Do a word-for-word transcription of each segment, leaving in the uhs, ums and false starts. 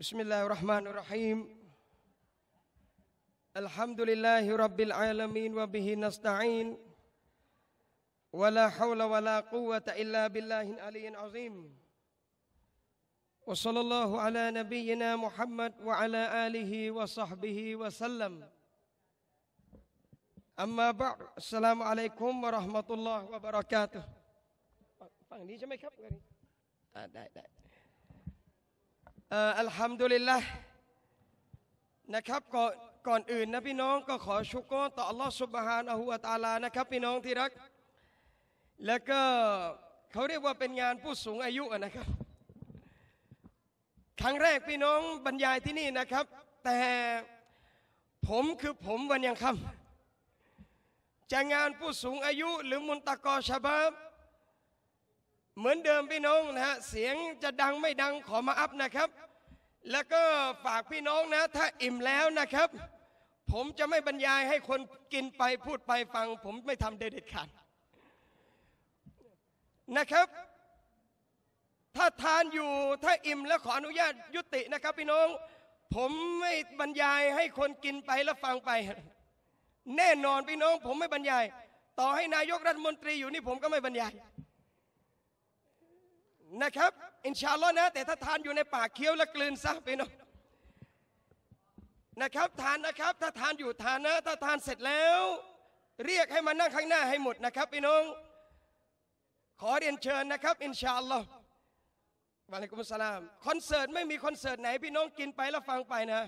بسم الله الرحمن الرحيم الحمد لله رب العالمين وبه نستعين ولا حول ولا قوة إلا بالله العلي العظيم وصلى الله على نبينا محمد وعلى آله وصحبه وسلم أما بعد السلام عليكم ورحمة الله وبركاته ฝั่งนี้ใช่ไหมครับได้ได้อัลฮัมดุลิลละห์นะครับก่อนก่อนอื่นนะพี่น้องก็ขอชุกรต่ออัลลอฮฺซุบฮานะฮูวะตะอาลานะครับพี่น้องที่รักแล้วก็เขาเรียกว่าเป็นงานผู้สูงอายุนะครับครั้งแรกพี่น้องบรรยายที่นี่นะครับแต่ผมคือผมวันยังค่ำจะงานผู้สูงอายุหรือมุนตะกอชะบาบเหมือนเดิมพี่น้องนะฮะเสียงจะดังไม่ดังขอมาอัพนะครับแล้วก็ฝากพี่น้องนะถ้าอิ่มแล้วนะครับผมจะไม่บรรยายให้คนกินไปพูดไปฟังผมไม่ทำเด็ดขาดนะครับถ้าทานอยู่ถ้าอิ่มแล้วขออนุญาตยุตินะครับพี่น้องผมไม่บรรยายให้คนกินไปแล้วฟังไปแน่นอนพี่น้องผมไม่บรรยายต่อให้นายกรัฐมนตรีอยู่นี่ผมก็ไม่บรรยายนะครับอินชาอัลลอฮ์นะแต่ถ้าทานอยู่ในปากเคี้ยวแล้วกลืนซะพี่น้องนะครับทานนะครับถ้าทานอยู่ทานนะถ้าทานเสร็จแล้วเรียกให้มานั่งข้างหน้าให้หมดนะครับพี่น้องขอเรียนเชิญนะครับอินชาอัลลอฮ์วะอะลัยกุมุสสลามคอนเสิร์ตไม่มีคอนเสิร์ตไหนพี่น้องกินไปแล้วฟังไปนะ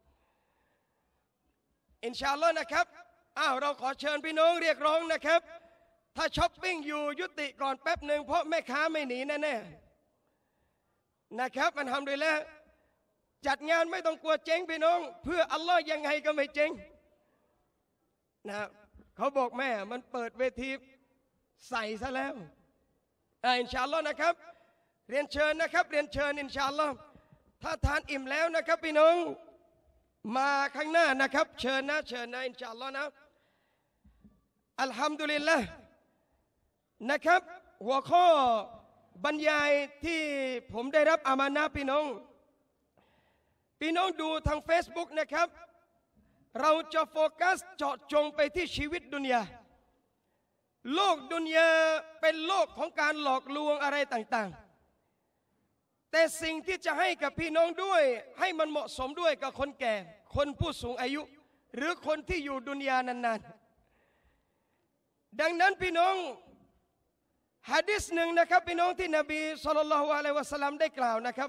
อินชาอัลลอฮ์นะครับอ้าวเราขอเชิญพี่น้องเรียกร้องนะครับถ้าช้อปปิ้งอยู่ยุติก่อนแป๊บหนึ่งเพราะแม่ค้าไม่หนีแน่ๆนะครับอัลฮัมดุลิลละห์จัดงานไม่ต้องกลัวเจ๊งพี่น้องเพื่ออัลลอฮ์ยังไงก็ไม่เจ๊งนะเขาบอกแม่มันเปิดเวทีใส่ซะแล้วอินชาอัลลอฮ์นะครับเรียนเชิญนะครับเรียนเชิญอินชาอัลลอฮ์ถ้าทานอิ่มแล้วนะครับพี่น้องมาข้างหน้านะครับเชิญนะเชิญนะอินชาอัลลอฮ์นะอัลฮัมดุลิลละห์นะครับหัวข้อบรรยายที่ผมได้รับอามานะห์พี่น้องพี่น้องดูทาง Facebook นะครับเราจะโฟกัสเจาะจงไปที่ชีวิตดุนยาโลกดุนยาเป็นโลกของการหลอกลวงอะไรต่างๆแต่สิ่งที่จะให้กับพี่น้องด้วยให้มันเหมาะสมด้วยกับคนแก่คนผู้สูงอายุหรือคนที่อยู่ดุนยานานๆดังนั้นพี่น้องหะดีษหนึ่งนะครับพี่น้องที่นบีศ็อลลัลลอฮุอะลัยฮิวะซัลลัมได้กล่าวนะครับ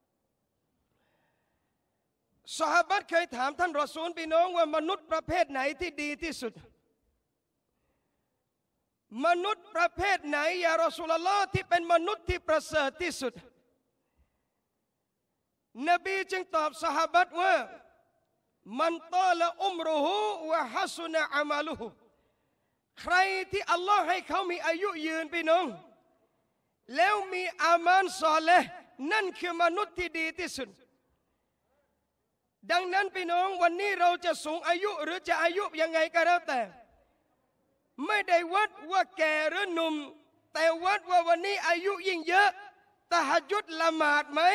ซอฮาบะห์เคยถามท่านรอซูลพี่น้องว่ามนุษย์ประเภทไหนที่ดีที่สุดมนุษย์ประเภทไหนยารอซูลุลลอฮ์ที่เป็นมนุษย์ที่ประเสริฐที่สุดนบีจึงตอบซอฮาบะห์ว่ามันตอละอุมรุฮุวะฮัสุนะอะมาลุฮุใครที่อัลลอฮ์ให้เขามีอายุยืนพี่น้องแล้วมีอามานศอลิฮ์นั่นคือมนุษย์ที่ดีที่สุดดังนั้นพี่น้องวันนี้เราจะสูงอายุหรือจะอายุยังไงก็แล้วแต่ไม่ได้วัดว่าแก่หรือหนุ่มแต่วัดว่าวันนี้อายุยิ่งเยอะตะฮัจญุดละหมาดไหม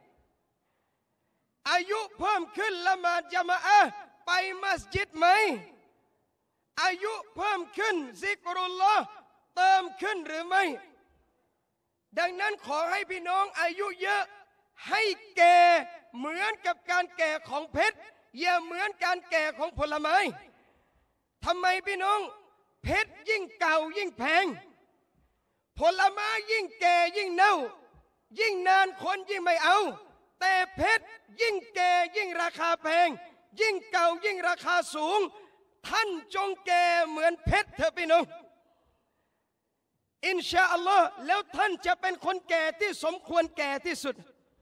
อายุเพิ่มขึ้นละหมาดญะมาอะห์ไปมัสยิดไหมอายุเพิ่มขึ้นซิกรุลลอฮ์เติมขึ้นหรือไม่ดังนั้นขอให้พี่น้องอายุเยอะให้แก่เหมือนกับการแก่ของเพชรอย่าเหมือนการแก่ของผลไม้ทำไมพี่น้องเพชรยิ่งเก่ายิ่งแพงผลไม้ยิ่งแก่ยิ่งเน่ายิ่งนานคนยิ่งไม่เอาแต่เพชรยิ่งแก่ยิ่งราคาแพงยิ่งเก่ายิ่งราคาสูงท่านจงแก่เหมือนเพชรเถอะพี่น้องอินชาอัลลอฮ์แล้วท่านจะเป็นคนแก่ที่สมควรแก่ที่สุด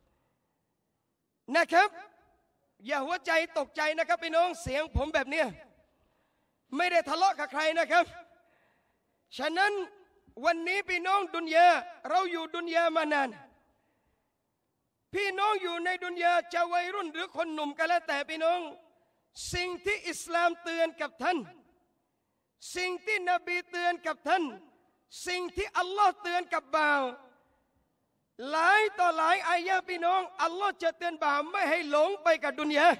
นะครับอย่าหัวใจตกใจนะครับพี่น้องเสียงผมแบบเนี้ยไม่ได้ทะเลาะกับใครนะครับฉะนั้นวันนี้พี่น้องดุนยาเราอยู่ดุนยามานานพี่น้องอยู่ในดุนยาจะวัยรุ่นหรือคนหนุ่มก็แล้วแต่พี่น้องสิ่งที่อิสลามเตือนกับท่านสิ่งที่นบีเตือนกับท่านสิ่งที่อัลลอฮ์เตือนกับบ่าวหลายต่อหลายอายะพี่น้องอัลลอฮ์จะเตือนบ่าวไม่ให้หลงไปกับดุนยา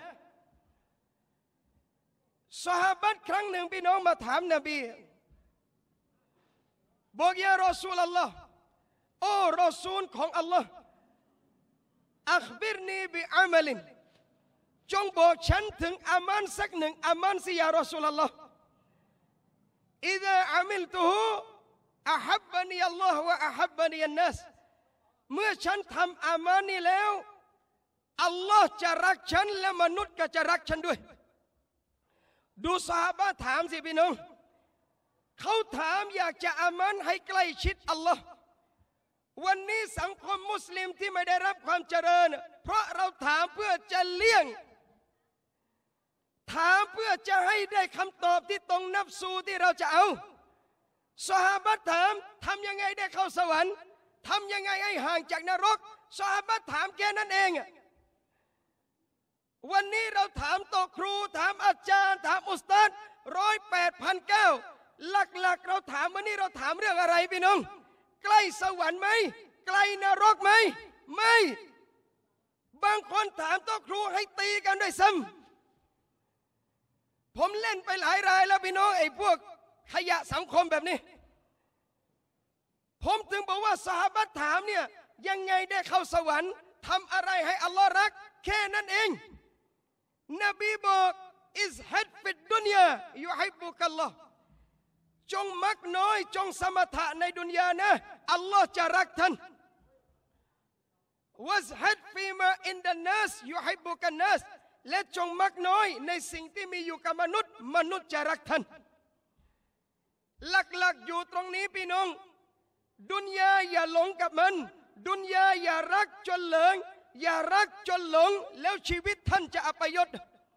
ซอฮาบะห์ครั้งหนึ่งพี่น้องมาถามนบีบอกยารอซูลอัลลอฮ์โอ้รอซูลของอัลลอฮ์อัคบิรนีบิอามัลินจงบอกฉันถึงอามันสักหนึ่งอามันสิยารอซูลอัลลอฮ์อิดะอามิลตุฮูอะฮับบะนีอัลลอฮ์วะอะฮับบะนีอันนัสเมื่อฉันทำอามันนี้แล้วอัลลอฮ์จะรักฉันและมนุษย์ก็จะรักฉันด้วยดูซอฮาบะห์ถามสิพี่น้องเขาถามอยากจะอามันให้ใกล้ชิดอัลลอฮ์วันนี้สังคมมุสลิมที่ไม่ได้รับความเจริญเพราะเราถามเพื่อจะเลี่ยงถามเพื่อจะให้ได้คำตอบที่ตรงนับสูที่เราจะเอาซอฮาบะห์ถามทำยังไงได้เข้าสวรรค์ทำยังไงให้ห่างจากนรกซอฮาบะห์ถามแค่นั้นเองวันนี้เราถามโตครูถามอาจารย์ถามอุสตาดร้อยแปดพันเก้าหลักๆเราถามวันนี้เราถามเรื่องอะไรพี่น้องใกล้สวรรค์ไหมไกลนรกไหมไม่บางคนถามโตครูให้ตีกันด้วยซ้ำผมเล่นไปหลายรายแล้วพี่น้องไอ้พวกขยะสังคมแบบนี้ผมถึงบอกว่าซอฮาบะห์ถามเนี่ยยังไงได้เข้าสวรรค์ทำอะไรให้อัลลอฮ์รักแค่นั้นเองนบีบอกอิสฮัดฟิดดุนยายุฮิบบุกัลลอฮ์จงมักน้อยจงสมถะในดุนยานะอัลลอฮ์จะรักท่านวัซฮัดฟีมาอินดันนัสยุฮิบบุกันนัสและจงมักน้อยในสิ่งที่มีอยู่กับมนุษย์มนุษย์จะรักท่านหลักๆอยู่ตรงนี้พี่น้องดุนยาอย่าหลงกับมันดุนยาอย่ารักจนเหลิงอย่ารักจนหลงแล้วชีวิตท่านจะอัปยศ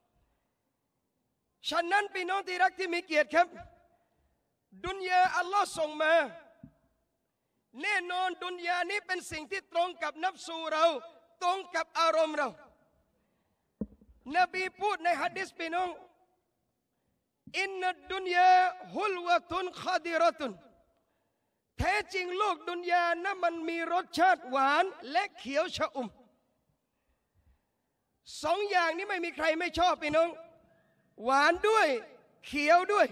ฉะนั้นพี่น้องที่รักที่มีเกียรติครับดุนยาอัลลอฮ์ส่งมาแน่นอนดุนยานี้เป็นสิ่งที่ตรงกับนับสูเราตรงกับอารมณ์เรานบีพูดในหะดีษพี่น้องอินนัดดุนยาฮุลวะตุนคาดิรตุนแท้จริงโลกดุนยานั้นมันมีรสชาติหวานและเขียวชอุ่มสองอย่างนี้ไม่มีใครไม่ชอบพี่น้องหวานด้วยเขียวด้วย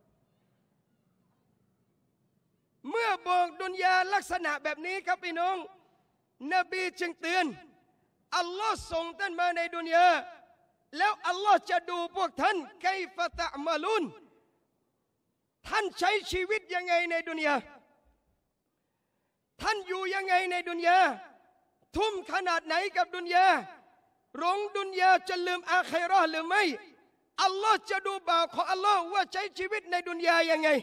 เมื่อบอกดุนยาลักษณะแบบนี้ครับพี่น้องนบีจึงเตือนอัลลอฮ์ส่งท่านมาในดุนยาแล้วอัลลอฮ์จะดูพวกท่านไคฟะตะมาลุนท่านใช้ชีวิตยังไงในดุนยาท่านอยู่ยังไงในดุนยาทุ่มขนาดไหนกับดุนยาหลงดุนยาจะลืมอาคิเราะห์หรือไม่อัลลอฮ์จะดูบ่าวของอัลลอฮ์ว่าใช้ชีวิตในดุนยายังไง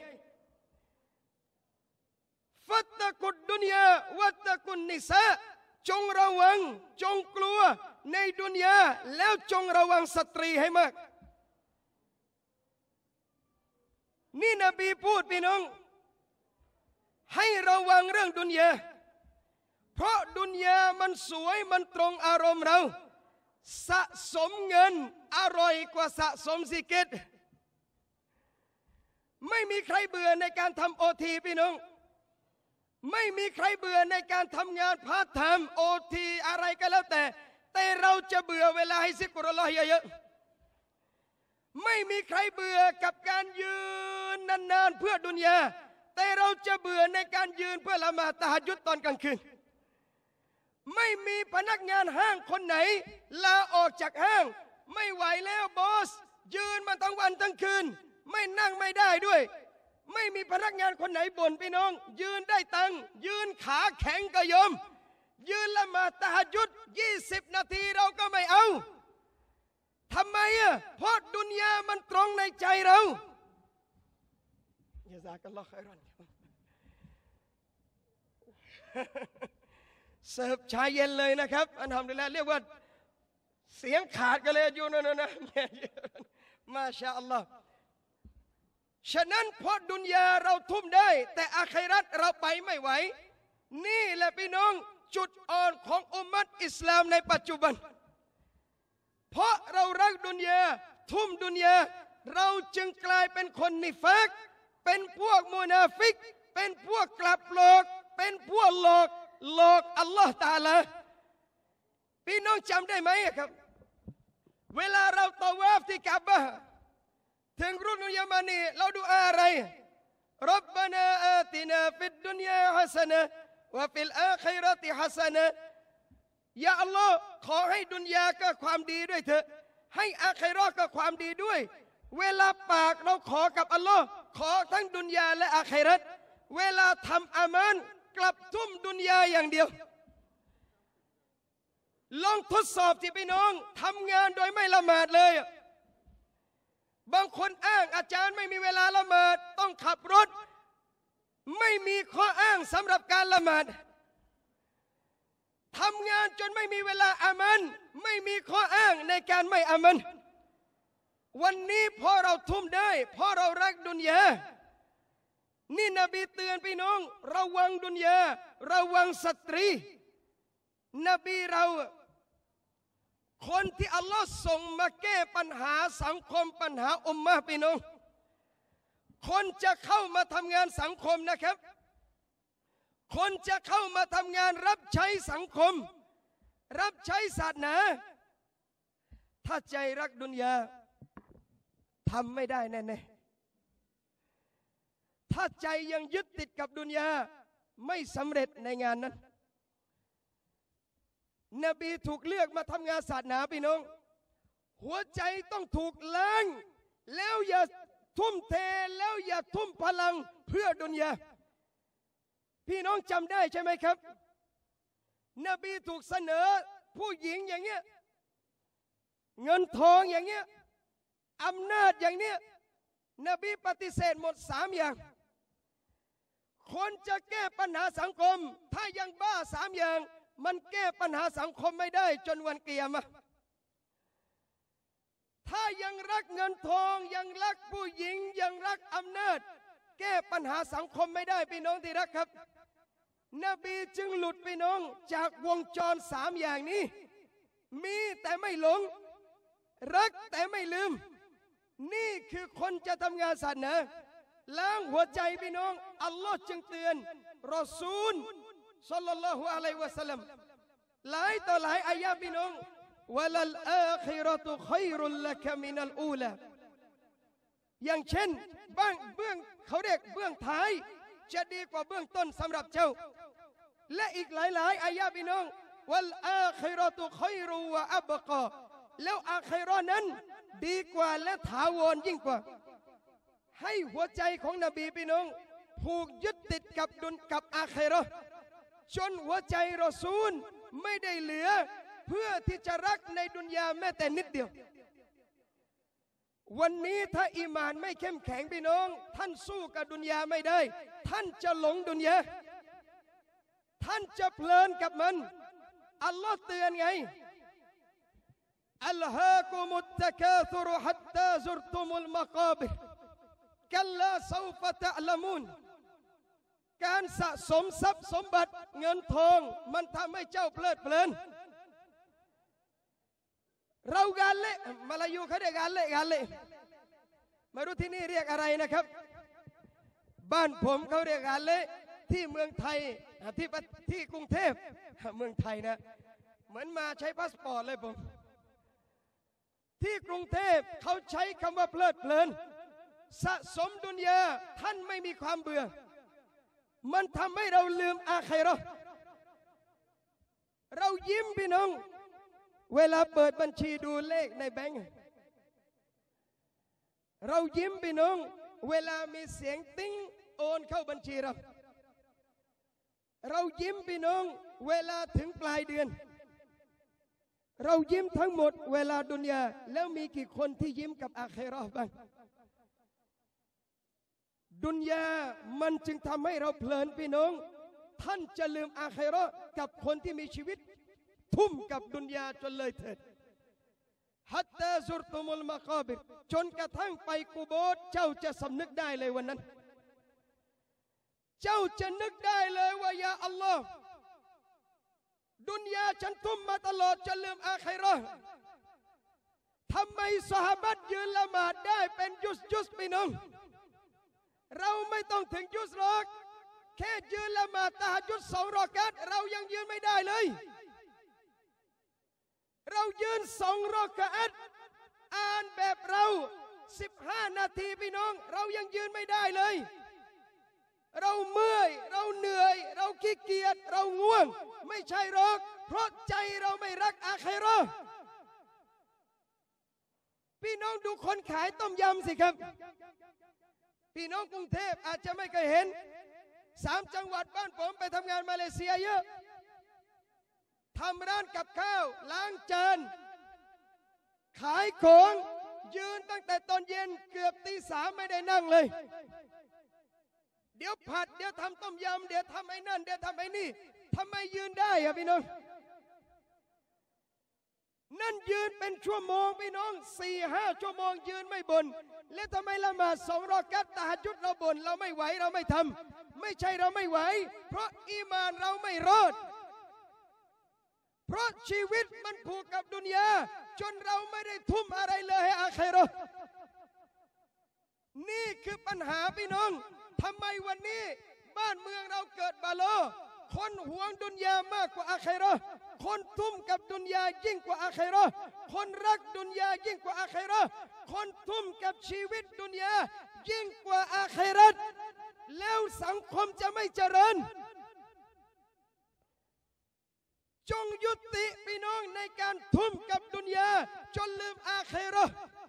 ฟัตตะกุดดุนยาวัตตะกุนนิสาจงระวังจงกลัวในดุนยาแล้วจงระวังสตรีให้มากนี่นบีพูดพี่น้องให้ระวังเรื่องดุนยาเพราะดุนยามันสวยมันตรงอารมณ์เราสะสมเงินอร่อยกว่าสะสมซิกิตไม่มีใครเบื่อในการทำโอทีพี่น้องไม่มีใครเบื่อในการทำงานพาร์ทไทม์โอทีอะไรก็แล้วแต่แต่เราจะเบื่อเวลาให้ซิกรุลลอฮ์เยอะๆไม่มีใครเบื่อกับการยืนนานๆเพื่อดุนยาแต่เราจะเบื่อในการยืนเพื่อละหมาดตะฮัจญุดตอนกลางคืนไม่มีพนักงานห้างคนไหนลาออกจากห้างไม่ไหวแล้วบอสยืนมาทั้งวันทั้งคืนไม่นั่งไม่ได้ด้วยไม่มีพนักงานคนไหนบ่นพี่น้องยืนได้ตังยืนขาแข็งก็ยอมยืนละหมาดตะฮัจญุดยี่สิบนาทีเราก็ไม่เอาทำไมอ่ะเพราะดุนยามันตรงในใจเรายะซากัลลอฮุค็อยรอนเสิร์ฟชาเย็นเลยนะครับอันทำได้แล้วเรียกว่าเสียงขาดกันเลยอยู่นั่นนะมาชาอัลลอฮ์ฉะนั้นเพราะดุนยาเราทุ่มได้แต่อาคิเราะห์เราไปไม่ไหวนี่แหละพี่น้องจุดอ่อนของอุมมะฮ์อิสลามในปัจจุบันเพราะเรารักดุนยาทุ่มดุนยาเราจึงกลายเป็นคนนิฟากเป็นพวกมุนาฟิกเป็นพวกกลับหลอกเป็นพวกหลอกหลอกอัลลอฮ์ตะอาลาพี่น้องจำได้ไหมครับเวลาเราตะวาฟที่กะบะห์ถึงรุกนุยามานีเราดูอาอะไรรับบานาอาตินาฟิดดุนยาฮัสนะวะฟิลอาคิเราะติฮัสนะยาอัลลอฮ์ขอให้ดุนยาก็ความดีด้วยเถอะให้อาคิเราะห์ก็ความดีด้วยเวลาปากเราขอกับอัลลอฮ์ขอทั้งดุนยาและอาคิเราะห์เวลาทำอามานกลับทุ่มดุนยาอย่างเดียวลองทดสอบที่พี่น้องทำงานโดยไม่ละหมาดเลยบางคนอ้างอาจารย์ไม่มีเวลาละหมาดต้องขับรถไม่มีข้ออ้างสำหรับการละหมาดทำงานจนไม่มีเวลาอามันไม่มีข้ออ้างในการไม่อามันวันนี้พอเราทุ่มได้เพราะเรารักดุนยานี่นบีเตือนพี่น้องระวังดุนยาระวังสตรีนบีเราคนที่อัลลอฮ์ส่งมาแก้ปัญหาสังคมปัญหาอุมมะห์พี่น้องคนจะเข้ามาทำงานสังคมนะครับคนจะเข้ามาทำงานรับใช้สังคมรับใช้ศาสนาถ้าใจรักดุนยาทำไม่ได้แน่ๆถ้าใจยังยึดติดกับดุนยาไม่สำเร็จในงานนั้นนบีถูกเลือกมาทำงานศาสนาพี่น้องหัวใจต้องถูกล้างแล้วอย่าทุ่มเทแล้วอย่าทุ่มพลังเพื่อดุนยาพี่น้องจำได้ใช่ไหมครับนบีถูกเสนอผู้หญิงอย่างเงี้ยเงินทองอย่างเงี้ยอำนาจอย่างเนี้ยนบีปฏิเสธหมดสามอย่างคนจะแก้ปัญหาสังคมถ้ายังบ้าสามอย่างมันแก้ปัญหาสังคมไม่ได้จนวันกิยามะห์ถ้ายังรักเงินทองยังรักผู้หญิงยังรักอำนาจแก้ปัญหาสังคมไม่ได้พี่น้องที่รักครับนบีจึงหลุดพี่น้องจากวงจรสามอย่างนี้มีแต่ไม่หลงรักแต่ไม่ลืมนี่คือคนจะทำงานศาสนาล้างหัวใจพี่น้องอัลลอฮ์จึงเตือนรอซูลศ็อลลัลลอฮุอะลัยฮิวะซัลลัมหลายต่อหลายอายะห์พี่น้องวะลัลอาคิเราะตุค็อยรุลละกะมินัลอูลาอย่างเช่นบ้างเบื้องเขาเรียกเบื้องท้ายจะดีกว่าเบื้องต้นสำหรับเจ้าและอีกหลายๆอายะห์พี่น้องวัลอาคิเราะตุค็อยรุวะอับกอแล้วอาคิเราะห์นั้นดีกว่าและถาวรยิ่งกว่าให้หัวใจของนบีพี่น้องผูกยึดติดกับดุนกับอาคิเราะห์จนหัวใจรอซูลไม่ได้เหลือเพื่อที่จะรักในดุนยาแม้แต่นิดเดียววันนี้ถ้าอีหม่านไม่เข้มแข็งพี่น้องท่านสู้กับดุนยาไม่ได้ท่านจะหลงดุนยาท่านจะเพลินกับมันอัลลอฮ์เตือนไงอัลฮากุมุตตะกาซุรฮัตตาซุรตุมุลมะกาบิรกัลลาซอฟะตะละมูนการสะสมทรัพย์สมบัติเงินทองมันทำให้เจ้าเพลิดเพลินเรากาเละมาลายูเขาเรียกกาเละกาเละไม่รู้ที่นี่เรียกอะไรนะครับบ้านผมเขาเรียกกาเละที่เมืองไทยที่ที่กรุงเทพเมืองไทยนะเหมือนมาใช้พาสปอร์ตเลยผมที่กรุงเทพเขาใช้คำว่าเพลิดเพลินสะสมดุนยาท่านไม่มีความเบื่อมันทำให้เราลืมอาคิเราะห์เรายิ้มพี่น้องเวลาเปิดบัญชีดูเลขในแบงก์เรายิ้มพี่น้องเวลามีเสียงติ้งโอนเข้าบัญชีเราเรายิ้มพี่น้องเวลาถึงปลายเดือนเรายิ้มทั้งหมดเวลาดุนยาแล้วมีกี่คนที่ยิ้มกับอาคิเราะห์บ้างดุนยามันจึงทำให้เราเพลินพี่น้องท่านจะลืมอาคิเราะห์กับคนที่มีชีวิตทุ่มกับดุนยาจนเลยเถิดฮัตตาซุรตุมุลมะกาบิรจนกระทั่งไปกุโบร์เจ้าจะสำนึกได้เลยวันนั้นเจ้าจะนึกได้เลยว่ายาอัลลอฮ์ดุนยาฉันทุ่มมาตลอดจะลืมอาคิเราะห์ทำไมซอฮาบะห์ยืนละหมาดได้เป็นยุสยุสพี่น้องเราไม่ต้องถึงยุสหรอกแค่ยืนละหมาดตะฮัจญุดสองรอกาตเรายังยืนไม่ได้เลยเรายืนสองรอกาตอ่านแบบเราสิบห้านาทีพี่น้องเรายังยืนไม่ได้เลยเราเมื่อยเราเหนื่อยเราขี้เกียจเราง่วงไม่ใช่หรอกเพราะใจเราไม่รักอาคิเราะห์พี่น้องดูคนขายต้มยำสิครับพี่น้องกรุงเทพอาจจะไม่เคยเห็นสามจังหวัดบ้านผมไปทำงานมาเลเซียเยอะทำร้านกับข้าวล้างจานขายของยืนตั้งแต่ตอนเย็นเกือบตีสามไม่ได้นั่งเลยเดี๋ยวผัดเดี๋ยวทำต้มยำเดี๋ยวทำไอ้นั่นเดี๋ยวทำไอ้นี่ทำไมยืนได้อะพี่น้องนั่นยืนเป็นชั่วโมงพี่น้องสี่ห้าชั่วโมงยืนไม่บนและทำไมละหมาดสองรอกาตตะฮัจญุดเราบนเราไม่ไหวเราไม่ทำไม่ใช่เราไม่ไหวเพราะอีมานเราไม่รอดเพราะชีวิตมันผูกกับดุนยาจนเราไม่ได้ทุ่มอะไรเลยให้อาคิเราะห์นี่คือปัญหาพี่น้องทำไมวันนี้บ้านเมืองเราเกิดบาโลคนหวงดุนยามากกว่าอาคิเราะห์คนทุ่มกับดุนยายิ่งกว่าอาคิเราะห์คนรักดุนยายิ่งกว่าอาคิเราะห์คนทุ่มกับชีวิตดุนยายิ่งกว่าอาคิเราะห์แล้วสังคมจะไม่เจริญจงยุติพี่น้องในการทุ่มกับดุนยาจนลืมอาคิเราะห์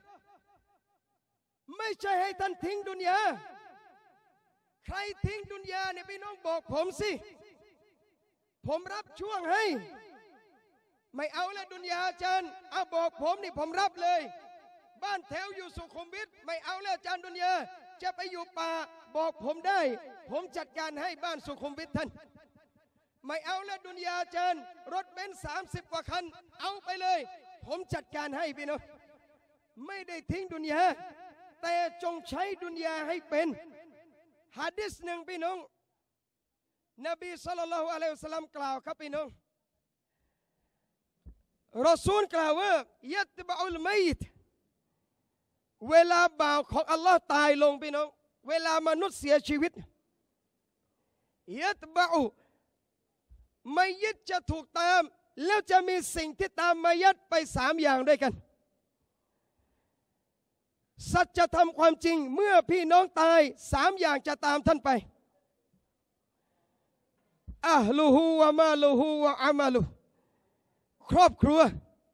ไม่ใช่ให้ท่านทิ้งดุนยาใครทิ้งดุนยาเนี่ยพี่น้องบอกผมสิผมรับช่วงให้ไม่เอาแล้วดุนยาอาจารย์เอาบอกผมนี่ผมรับเลยบ้านแถวอยู่สุขุมวิทไม่เอาแล้วอาจารย์ดุนยาจะไปอยู่ป่าบอกผมได้ผมจัดการให้บ้านสุขุมวิทท่านไม่เอาแล้วดุนยาอาจารย์รถเบนซ์สามสิบกว่าคันเอาไปเลยผมจัดการให้พี่น้องไม่ได้ทิ้งดุนยาแต่จงใช้ดุนยาให้เป็นหะดีษหนึ่งพี่น้องนบีศ็อลลัลลอฮุอะลัยฮิวะซัลลัมกล่าวครับพี่น้องรอซูลกล่าวว่ายัตบะอุลมัยตเวลาบ่าวของอัลลอฮ์ตายลงพี่น้องเวลามนุษย์เสียชีวิตยัตบะอุมัยยิตจะถูกตามแล้วจะมีสิ่งที่ตามมัยยิตไปสามอย่างด้วยกันสัจธรรมความจริงเมื่อพี่น้องตายสามอย่างจะตามท่านไปอะฮลุฮูวะมาลุฮูวะอามาลุครอบครัว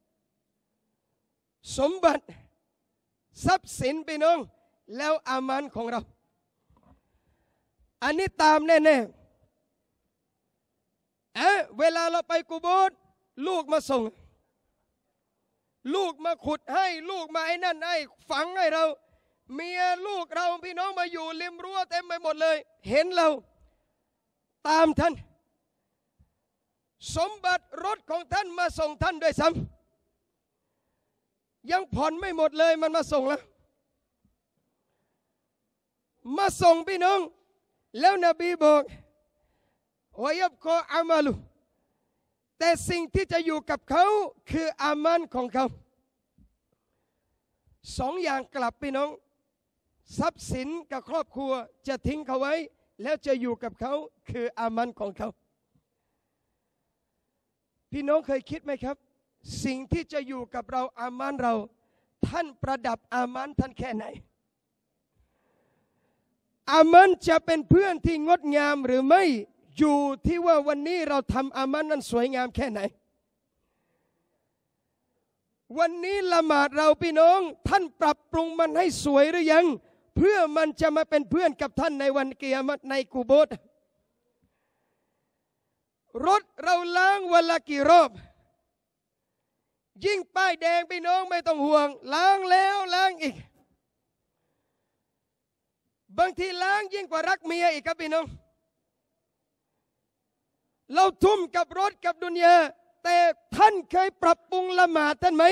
สมบัติทรัพย์สินพี่น้องแล้วอามันของเราอันนี้ตามแน่ๆเอ๊ะเวลาเราไปกุโบร์ลูกมาส่งลูกมาขุดให้ลูกมาไอ้นั่นไอ้ฝังให้เราเมียลูกเราพี่น้องมาอยู่ริมรั้วเต็มไปหมดเลยเห็นเราตามท่านสมบัติรถของท่านมาส่งท่านด้วยซ้ำยังผ่อนไม่หมดเลยมันมาส่งแล้วมาส่งพี่น้องแล้วนบีบอกวายับกออามาลุแต่สิ่งที่จะอยู่กับเขาคืออามันของเขาสองอย่างกลับพี่น้องทรัพย์สินกับครอบครัวจะทิ้งเขาไว้แล้วจะอยู่กับเขาคืออามันของเขาพี่น้องเคยคิดไหมครับสิ่งที่จะอยู่กับเราอามันเราท่านประดับอามันท่านแค่ไหนอามันจะเป็นเพื่อนที่งดงามหรือไม่อยู่ที่ว่าวันนี้เราทำอามันนั้นสวยงามแค่ไหนวันนี้ละหมาดเราพี่น้องท่านปรับปรุงมันให้สวยหรือยังเพื่อมันจะมาเป็นเพื่อนกับท่านในวันกิยามะฮ์ในกุโบร์รถเราล้างวันละกี่รอบยิ่งป้ายแดงพี่น้องไม่ต้องห่วงล้างแล้วล้างอีกบางทีล้างยิ่งกว่ารักเมียอีกครับพี่น้องเราทุ่มกับรถกับดุนยาแต่ท่านเคยปรับปรุงละหมาดท่านไหม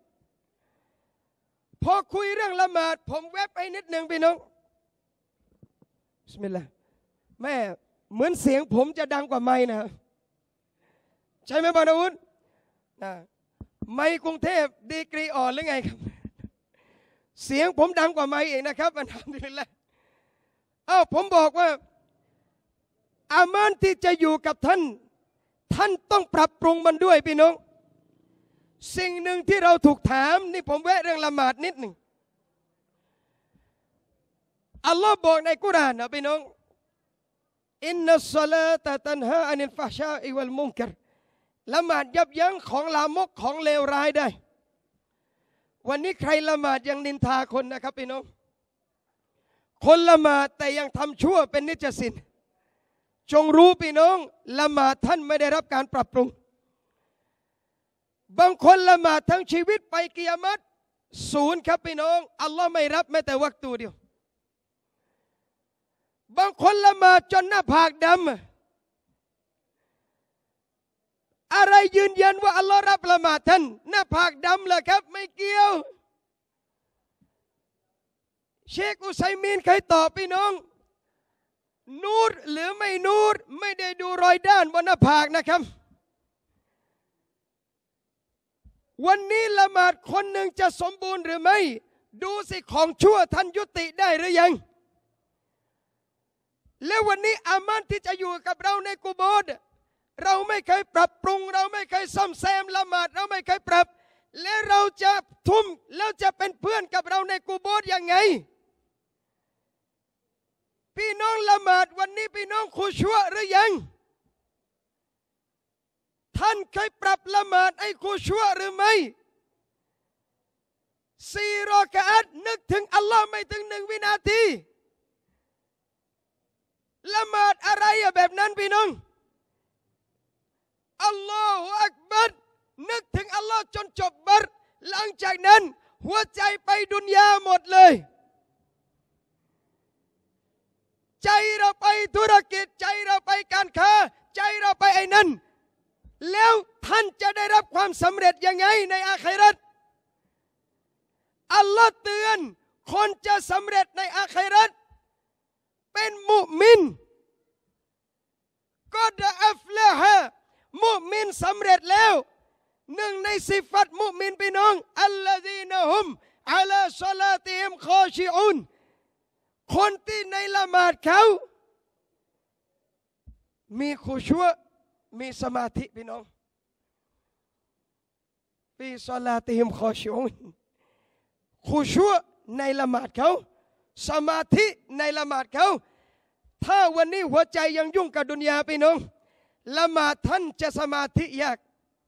พอคุยเรื่องละหมาดผมแวบไปนิดหนึ่งพี่น้องบิสมิลลาห์แม่เหมือนเสียงผมจะดังกว่าไม้นะใช่ไหมบานาวุฒนะไม้กรุงเทพดีกรีอ่อนหรือไงครับเสียงผมดังกว่าไม้เองนะครับอัลฮัมดุลิลละห์อ้าวผมบอกว่าอามานที่จะอยู่กับท่านท่านต้องปรับปรุงมันด้วยพี่น้องสิ่งหนึ่งที่เราถูกถามนี่ผมแวะเรื่องละหมาดนิดหนึ่งอัลลอฮ์บอกในกุรอานนะพี่น้องอินนัสศอลาตะตันฮาอานิลฟะฮชาอิวัลมุนกัรละหมาดยับยั้งของลามกของเลวร้ายได้วันนี้ใครละหมาดยังนินทาคนนะครับพี่น้องคนละหมาดแต่ยังทำชั่วเป็นนิจสินจงรู้พี่น้องละหมาดท่านไม่ได้รับการปรับปรุงบางคนละหมาดทั้งชีวิตไปกิยามัตศูนย์ครับพี่น้องอัลลอฮ์ไม่รับแม้แต่วักตูเดียวบางคนละหมาดจนหน้าผากดำอะไรยืนยันว่าอัลลอฮ์รับละหมาดท่านหน้าผากดำเหรอครับไม่เกี่ยวเชคอุซัยมีนเคยตอบพี่น้องนูรหรือไม่นูรไม่ได้ดูรอยด้านบนหน้าผากนะครับวันนี้ละหมาดคนหนึ่งจะสมบูรณ์หรือไม่ดูสิของชั่วท่านยุติได้หรือยังและวันนี้อามานที่จะอยู่กับเราในกุโบร์เราไม่เคยปรับปรุงเราไม่เคยซ่อมแซมละหมาดเราไม่เคยปรับและเราจะทุ่มแล้วจะเป็นเพื่อนกับเราในกุโบร์ยังไงพี่น้องละหมาดวันนี้พี่น้องคุชัวหรือยังท่านเคยปรับละหมาดให้คุชัวหรือไม่สี่รอกะอัตนึกถึงอัลลอฮ์ไม่ถึงหนึ่งวินาทีละหมาดอะไรอะแบบนั้นพี่น้องอัลลอฮฺอักบัรนึกถึงอัลลอฮ์จนจบบัรหลังจากนั้นหัวใจไปดุนยาหมดเลยใจเราไปธุรกิจใจเราไปการค้าใจเราไปไอ้นั่นแล้วท่านจะได้รับความสำเร็จยังไงในอาคิเราะห์อัลลอฮ์เตือนคนจะสำเร็จในอาคิเราะห์เป็นมุมินก็ดะอัฟละฮะมุมินสำเร็จแล้วหนึ่งในสิฟัตมุมินพี่น้องอัลลอฮีนะฮุมอะลาศอลาติฮิมคอชิอุนคนที่ในละหมาดเขามีคุชัวมีสมาธิพี่น้องฟีศอลาติฮิมคอชิอุนคุชัวในละหมาดเขาสมาธิในละหมาดเขาถ้าวันนี้หัวใจยังยุ่งกับดุนยาพี่น้องละหมาดท่านจะสมาธิยาก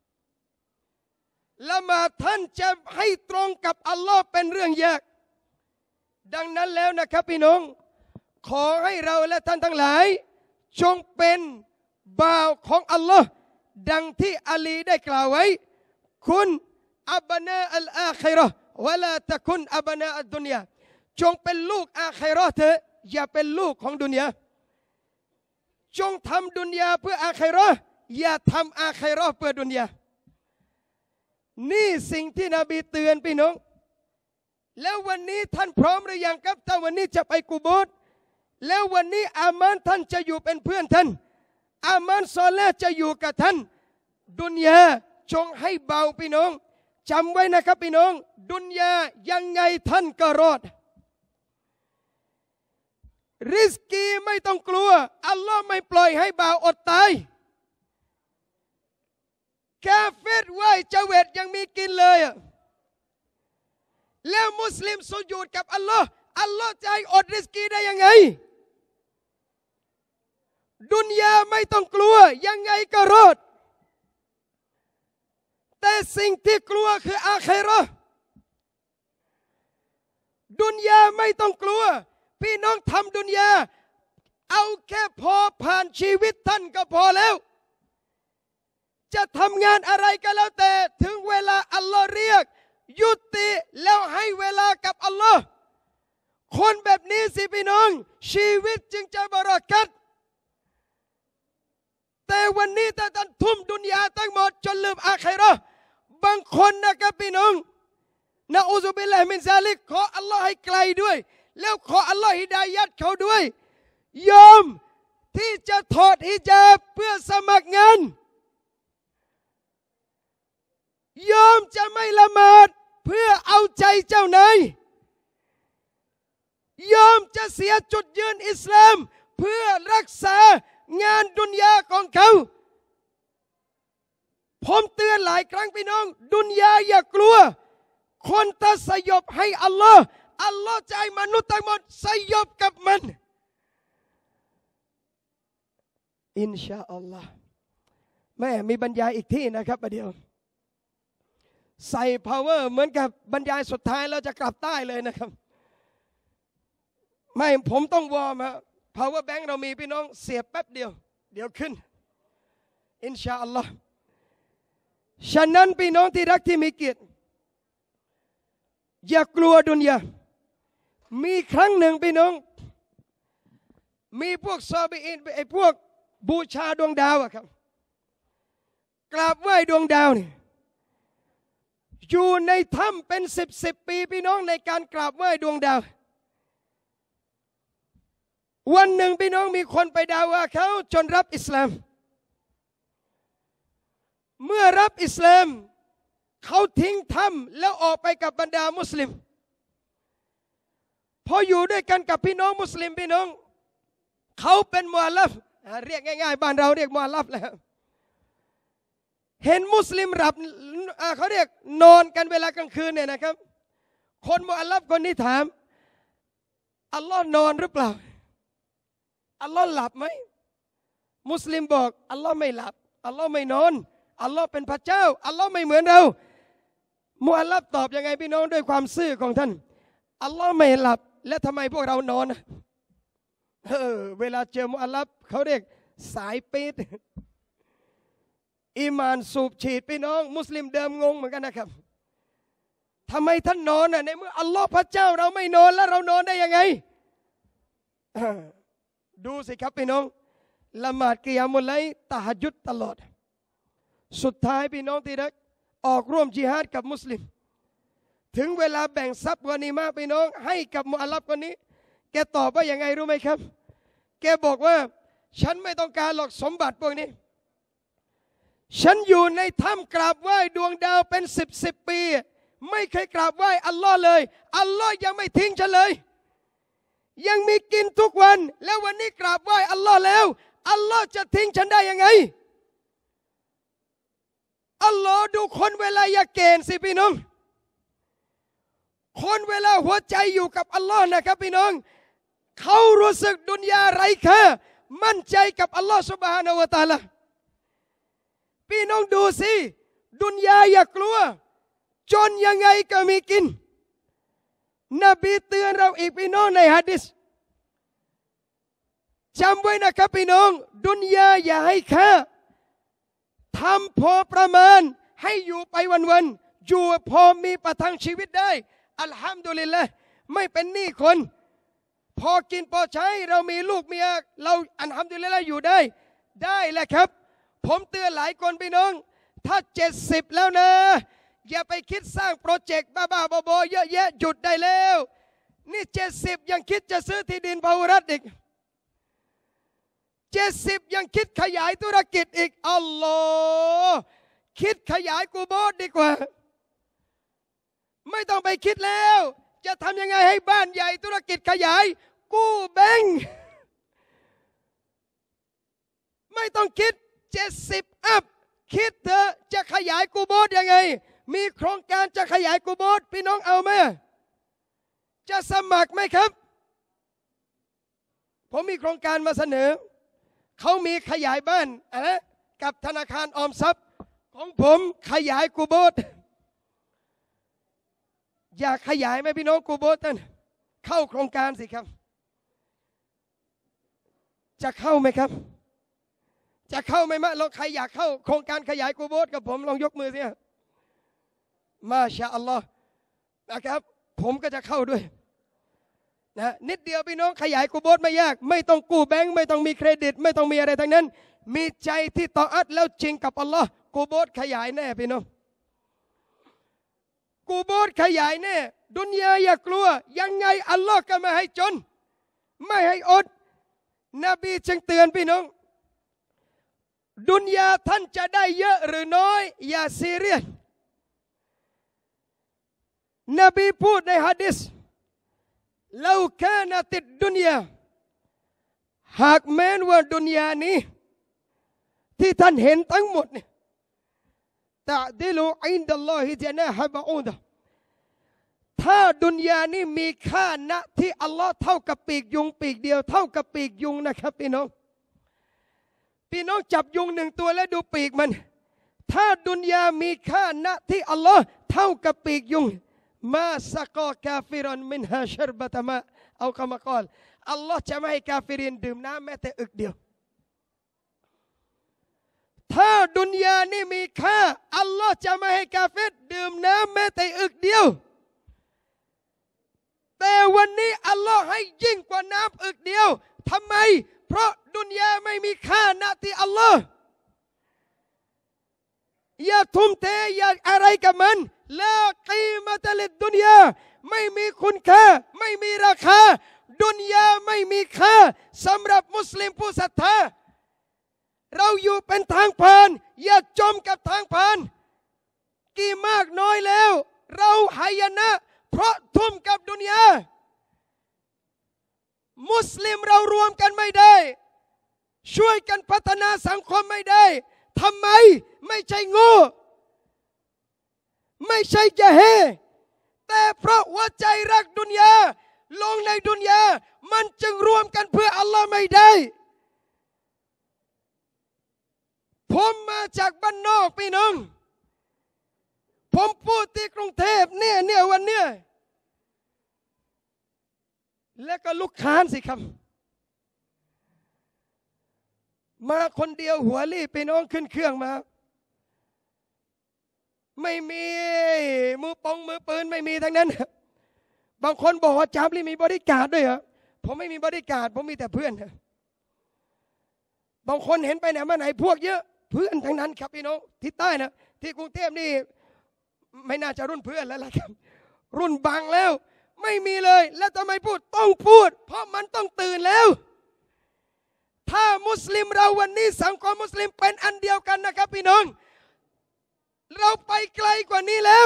ละหมาดท่านจะให้ตรงกับอัลลอฮ์เป็นเรื่องยากดังนั้นแล้วนะครับพี่น้องขอให้เราและท่านทั้งหลายจงเป็นบ่าวของอัลลอฮ์ดังที่อาลีได้กล่าวไว้คุณอับนาอัลอาคิเราะห์วะลาตะกุนอับนาอัดดุนยาจงเป็นลูกอาคิเราะห์เถอะอย่าเป็นลูกของดุนยาจงทำดุนยาเพื่ออาคิเราะห์อย่าทำอาคิเราะห์เพื่อดุนยานี่สิ่งที่นบีเตือนพี่น้องแล้ววันนี้ท่านพร้อมหรือยังครับถ้าวันนี้จะไปกุโบร์แล้ววันนี้อามานท่านจะอยู่เป็นเพื่อนท่านอามานซอเลห์จะอยู่กับท่านดุนยาจงให้เบาพี่น้องจำไว้นะครับพี่น้องดุนยายังไงท่านก็รอดริสกีไม่ต้องกลัวอัลลอฮ์ไม่ปล่อยให้บ่าวอดตายกาเฟรไหวเจเวตยังมีกินเลยแล้วมุสลิมสุญูดกับอัลลอฮ์อัลลอฮ์จะให้อดริสกีได้ยังไงดุนยาไม่ต้องกลัวยังไงก็รอดแต่สิ่งที่กลัวคืออาคิเราะห์ดุนยาไม่ต้องกลัวพี่น้องทำดุนยาเอาแค่พอผ่านชีวิตท่านก็พอแล้วจะทำงานอะไรก็แล้วแต่ถึงเวลาอัลลอฮ์เรียกยุติแล้วให้เวลากับอัลลอฮ์คนแบบนี้สิพี่น้องชีวิตจึงจะบารักัตแต่วันนี้ถ้าท่านทุ่มดุนยาทั้งหมดจนลืมอาคิเราะห์บางคนนะครับพี่น้องนะอูซุบิลลาฮิมินซาลิกขออัลลอฮ์ให้ไกลด้วยแล้วขออัลลอฮ์ฮิดายัดเขาด้วยยอมที่จะถอดฮิญาบเพื่อสมัครงานยอมจะไม่ละหมาดเพื่อเอาใจเจ้านายยอมจะเสียจุดยืนอิสลามเพื่อรักษางานดุนยาของเขาผมเตือนหลายครั้งพี่น้องดุนยาอย่ากลัวคนถ้าสยบให้อัลลอฮ์อัลลอฮ์ใจมนุษย์ทั้งหมดสยบกับมันอินชาอัลลอฮ์แม่มีบรรยายอีกที่นะครับประเดี๋ยวใส่ power เหมือนกับบรรยายสุดท้ายเราจะกลับใต้เลยนะครับไม่ผมต้องวอร์มฮะ power bank เรามีพี่น้องเสียบแป๊บเดียวเดี๋ยวขึ้นอินชาอัลลอฮ์ฉะนั้นพี่น้องที่รักที่มีเกียรติอย่ากลัวดุนยามีครั้งหนึ่งพี่น้องมีพวกซอบีอินไอ้พวกบูชาดวงดาวอะครับกราบไหว้ดวงดาวนี่อยู่ในถ้ำเป็นสิบสิบปีพี่น้องในการกราบไหว้ดวงดาววันหนึ่งพี่น้องมีคนไปด่าว่าเขาจนรับอิสลามเมื่อรับอิสลามเขาทิ้งถ้ำแล้วออกไปกับบรรดามุสลิมพออยู่ด้วยกันกับพี่น้องมุสลิมพี่น้องเขาเป็นมุอัลลัฟเรียกง่ายๆบ้านเราเรียกมุอัลลัฟแล้วเห็นมุสลิมหลับเขาเรียกนอนกันเวลากลางคืนเนี่ยนะครับคนมุอัลลัฟคนนี้ถามอัลลอฮ์นอนหรือเปล่าอัลลอฮ์หลับไหมมุสลิมบอกอัลลอฮ์ไม่หลับอัลลอฮ์ไม่นอนอัลลอฮ์เป็นพระเจ้าอัลลอฮ์ไม่เหมือนเรามุอัลลัฟตอบยังไงพี่น้องด้วยความซื่อของท่านอัลลอฮ์ไม่หลับและทำไมพวกเรานอนเออเวลาเจอมุอัลลัฟเขาเรียกสายปีดอีมานสูบฉีดพี่น้องมุสลิมเดิมงงเหมือนกันนะครับทำไมท่านนอนน่ะในเมื่ออัลลอฮ์พระเจ้าเราไม่นอนแล้วเรานอนได้ยังไงดูสิครับพี่น้องละหมาดกิยามุลไลล์ตะฮัจญุดตลอดสุดท้ายพี่น้องที่รักออกร่วมจิฮาดกับมุสลิมถึงเวลาแบ่งทรัพย์กอนีมาพี่น้องให้กับมุอัลลัฟคนนี้แกตอบว่ายังไงรู้ไหมครับแกบอกว่าฉันไม่ต้องการหรอกสมบัติพวกนี้ฉันอยู่ในถ้ำกราบไหว้ดวงดาวเป็นสิบสิบปีไม่เคยกราบไหว้อัลลอฮ์เลยอัลลอฮ์ยังไม่ทิ้งฉันเลยยังมีกินทุกวันแล้ววันนี้กราบไหว้อัลลอฮ์แล้วอัลลอฮ์จะทิ้งฉันได้ยังไงอัลลอฮ์ดูคนเวลาอยากเกณฑ์สิพี่น้องคนเวลาหัวใจอยู่กับอัลลอฮ์นะครับพี่น้องเขารู้สึกดุนยาไร้ค่ามั่นใจกับอัลลอฮ์ซุบฮานะฮูวะตะอาลาพี่น้องดูสิดุนยาอย่ากลัวจนยังไงก็มีกินนบีเตือนเราอีกพี่น้องในหะดีษจำไว้นะครับพี่น้องดุนยาอย่าให้ค่าทำพอประมาณให้อยู่ไปวันๆอยู่พอมีประทังชีวิตได้อัลฮัมดุลิลละห์ไม่เป็นหนี้คนพอกินพอใช้เรามีลูกเมียเราอัลฮัมดุลิลละห์อยู่ได้ได้แหละครับผมเตือนหลายคนพี่น้องถ้าเจ็ดสิบแล้วนะอย่าไปคิดสร้างโปรเจกต์บ้าๆบอๆเยอะแยะหยุดได้แล้วนี่เจ็ดสิบยังคิดจะซื้อที่ดินพาหุรัฐอีกเจ็ดสิบยังคิดขยายธุรกิจอีกอัลลอฮ์คิดขยายกูโบสดีกว่าไม่ต้องไปคิดแล้วจะทำยังไงให้บ้านใหญ่ธุรกิจขยายกู้แบงค์ไม่ต้องคิดเจ็ดสิบอัพคิดเถอะจะขยายกูโบสยังไงมีโครงการจะขยายกูโบสพี่น้องเอาไหมจะสมัครไหมครับผมมีโครงการมาเสนอเขามีขยายบ้านอะไรกับธนาคารออมทรัพย์ของผมขยายกูโบสอยากขยายไหมพี่น้องกูโบสท่านเข้าโครงการสิครับจะเข้าไหมครับจะเข้าไหมมะเราใครอยากเข้าโครงการขยายกูโบสกับผมลองยกมือสิมาชาอัลลอฮ์นะครับผมก็จะเข้าด้วยนะนิดเดียวพี่น้องขยายกูโบสไม่ยากไม่ต้องกู้แบงค์ไม่ต้องมีเครดิตไม่ต้องมีอะไรทั้งนั้นมีใจที่ต่ออัดแล้วจริงกับอัลลอฮ์กูโบสขยายแน่พี่น้องกูโบสขยายแน่ดุนยาอย่ากลัวยังไงอัลลอฮ์ก็ไม่ให้จนไม่ให้อดนบีจึงเตือนพี่น้องดุนยาท่านจะได้เยอะหรือน้อยอย่าซีเรียสนบีพูดในหะดีษ لو كانت الدنيا หากแม้นว่าดุนยานี้ที่ท่านเห็นทั้งหมดเนี่ยตะดิลุอินดัลลอฮิจนะฮะบะอูดะถ้าดุนยานี้มีค่าณที่อัลลอฮ์เท่ากับปีกยุงปีกเดียวเท่ากับปีกยุงนะครับพี่น้องพี่น้องจับยุงหนึ่งตัวแล้วดูปีกมันถ้าดุนยามีค่าณที่อัลลอฮ์เท่ากับปีกยุงมาสกอกาฟิรันมินฮาชรบะตะมะเอาคำกล่าวอัลลอฮ์จะไม่ให้กาฟิรินดื่มน้ำแม้แต่อึกเดียวถ้าดุนยานี่มีค่าอัลลอฮ์จะไม่ให้กาเฟรดื่มน้ำแม้แต่อึกเดียวแต่วันนี้อัลลอฮ์ให้ยิ่งกว่าน้ำอึกเดียวทำไมเพราะดุนยาไม่มีค่าณที่อัลลอฮ์อย่าทุ่มเทอย่าอะไรกับมันลากีมะตะลิดดุนยาไม่มีคุณค่าไม่มีราคาดุนยาไม่มีค่าสำหรับมุสลิมผู้ศรัทธาเราอยู่เป็นทางผ่านอย่าจมกับทางผ่านกี่มากน้อยแล้วเราหายนะเพราะทุ่มกับดุนยามุสลิมเรารวมกันไม่ได้ช่วยกันพัฒนาสังคมไม่ได้ทำไมไม่ใช่โง่ไม่ใช่จะเฮแต่เพราะว่าใจรักดุนยาลงในดุนยามันจึงรวมกันเพื่ออัลลอฮ์ไม่ได้ผมมาจากบ้านนอกพี่น้องผมพูดที่กรุงเทพเนี่ยเนี่ยวันเนี้ยแล้วก็ลูกค้านสิครับมาคนเดียวหัวรีบพี่น้องขึ้นเครื่องมาไม่มีมือปองมือปืนไม่มีทั้งนั้นบางคนบอกว่าจามลีมีบริการด้วยเหรอผมไม่มีบริการผมมีแต่เพื่อนบางคนเห็นไปไหนมาไหนพวกเยอะเพื่อนทั้งนั้นครับพี่น้องที่ใต้นะที่กรุงเทพนี่ไม่น่าจะรุ่นเพื่อนแล้วล่ะครับรุ่นบางแล้วไม่มีเลยแล้วทำไมพูดต้องพูดเพราะมันต้องตื่นแล้วถ้ามุสลิมเราวันนี้สังคมมุสลิมเป็นอันเดียวกันนะครับพี่น้องเราไปไกลกว่านี้แล้ว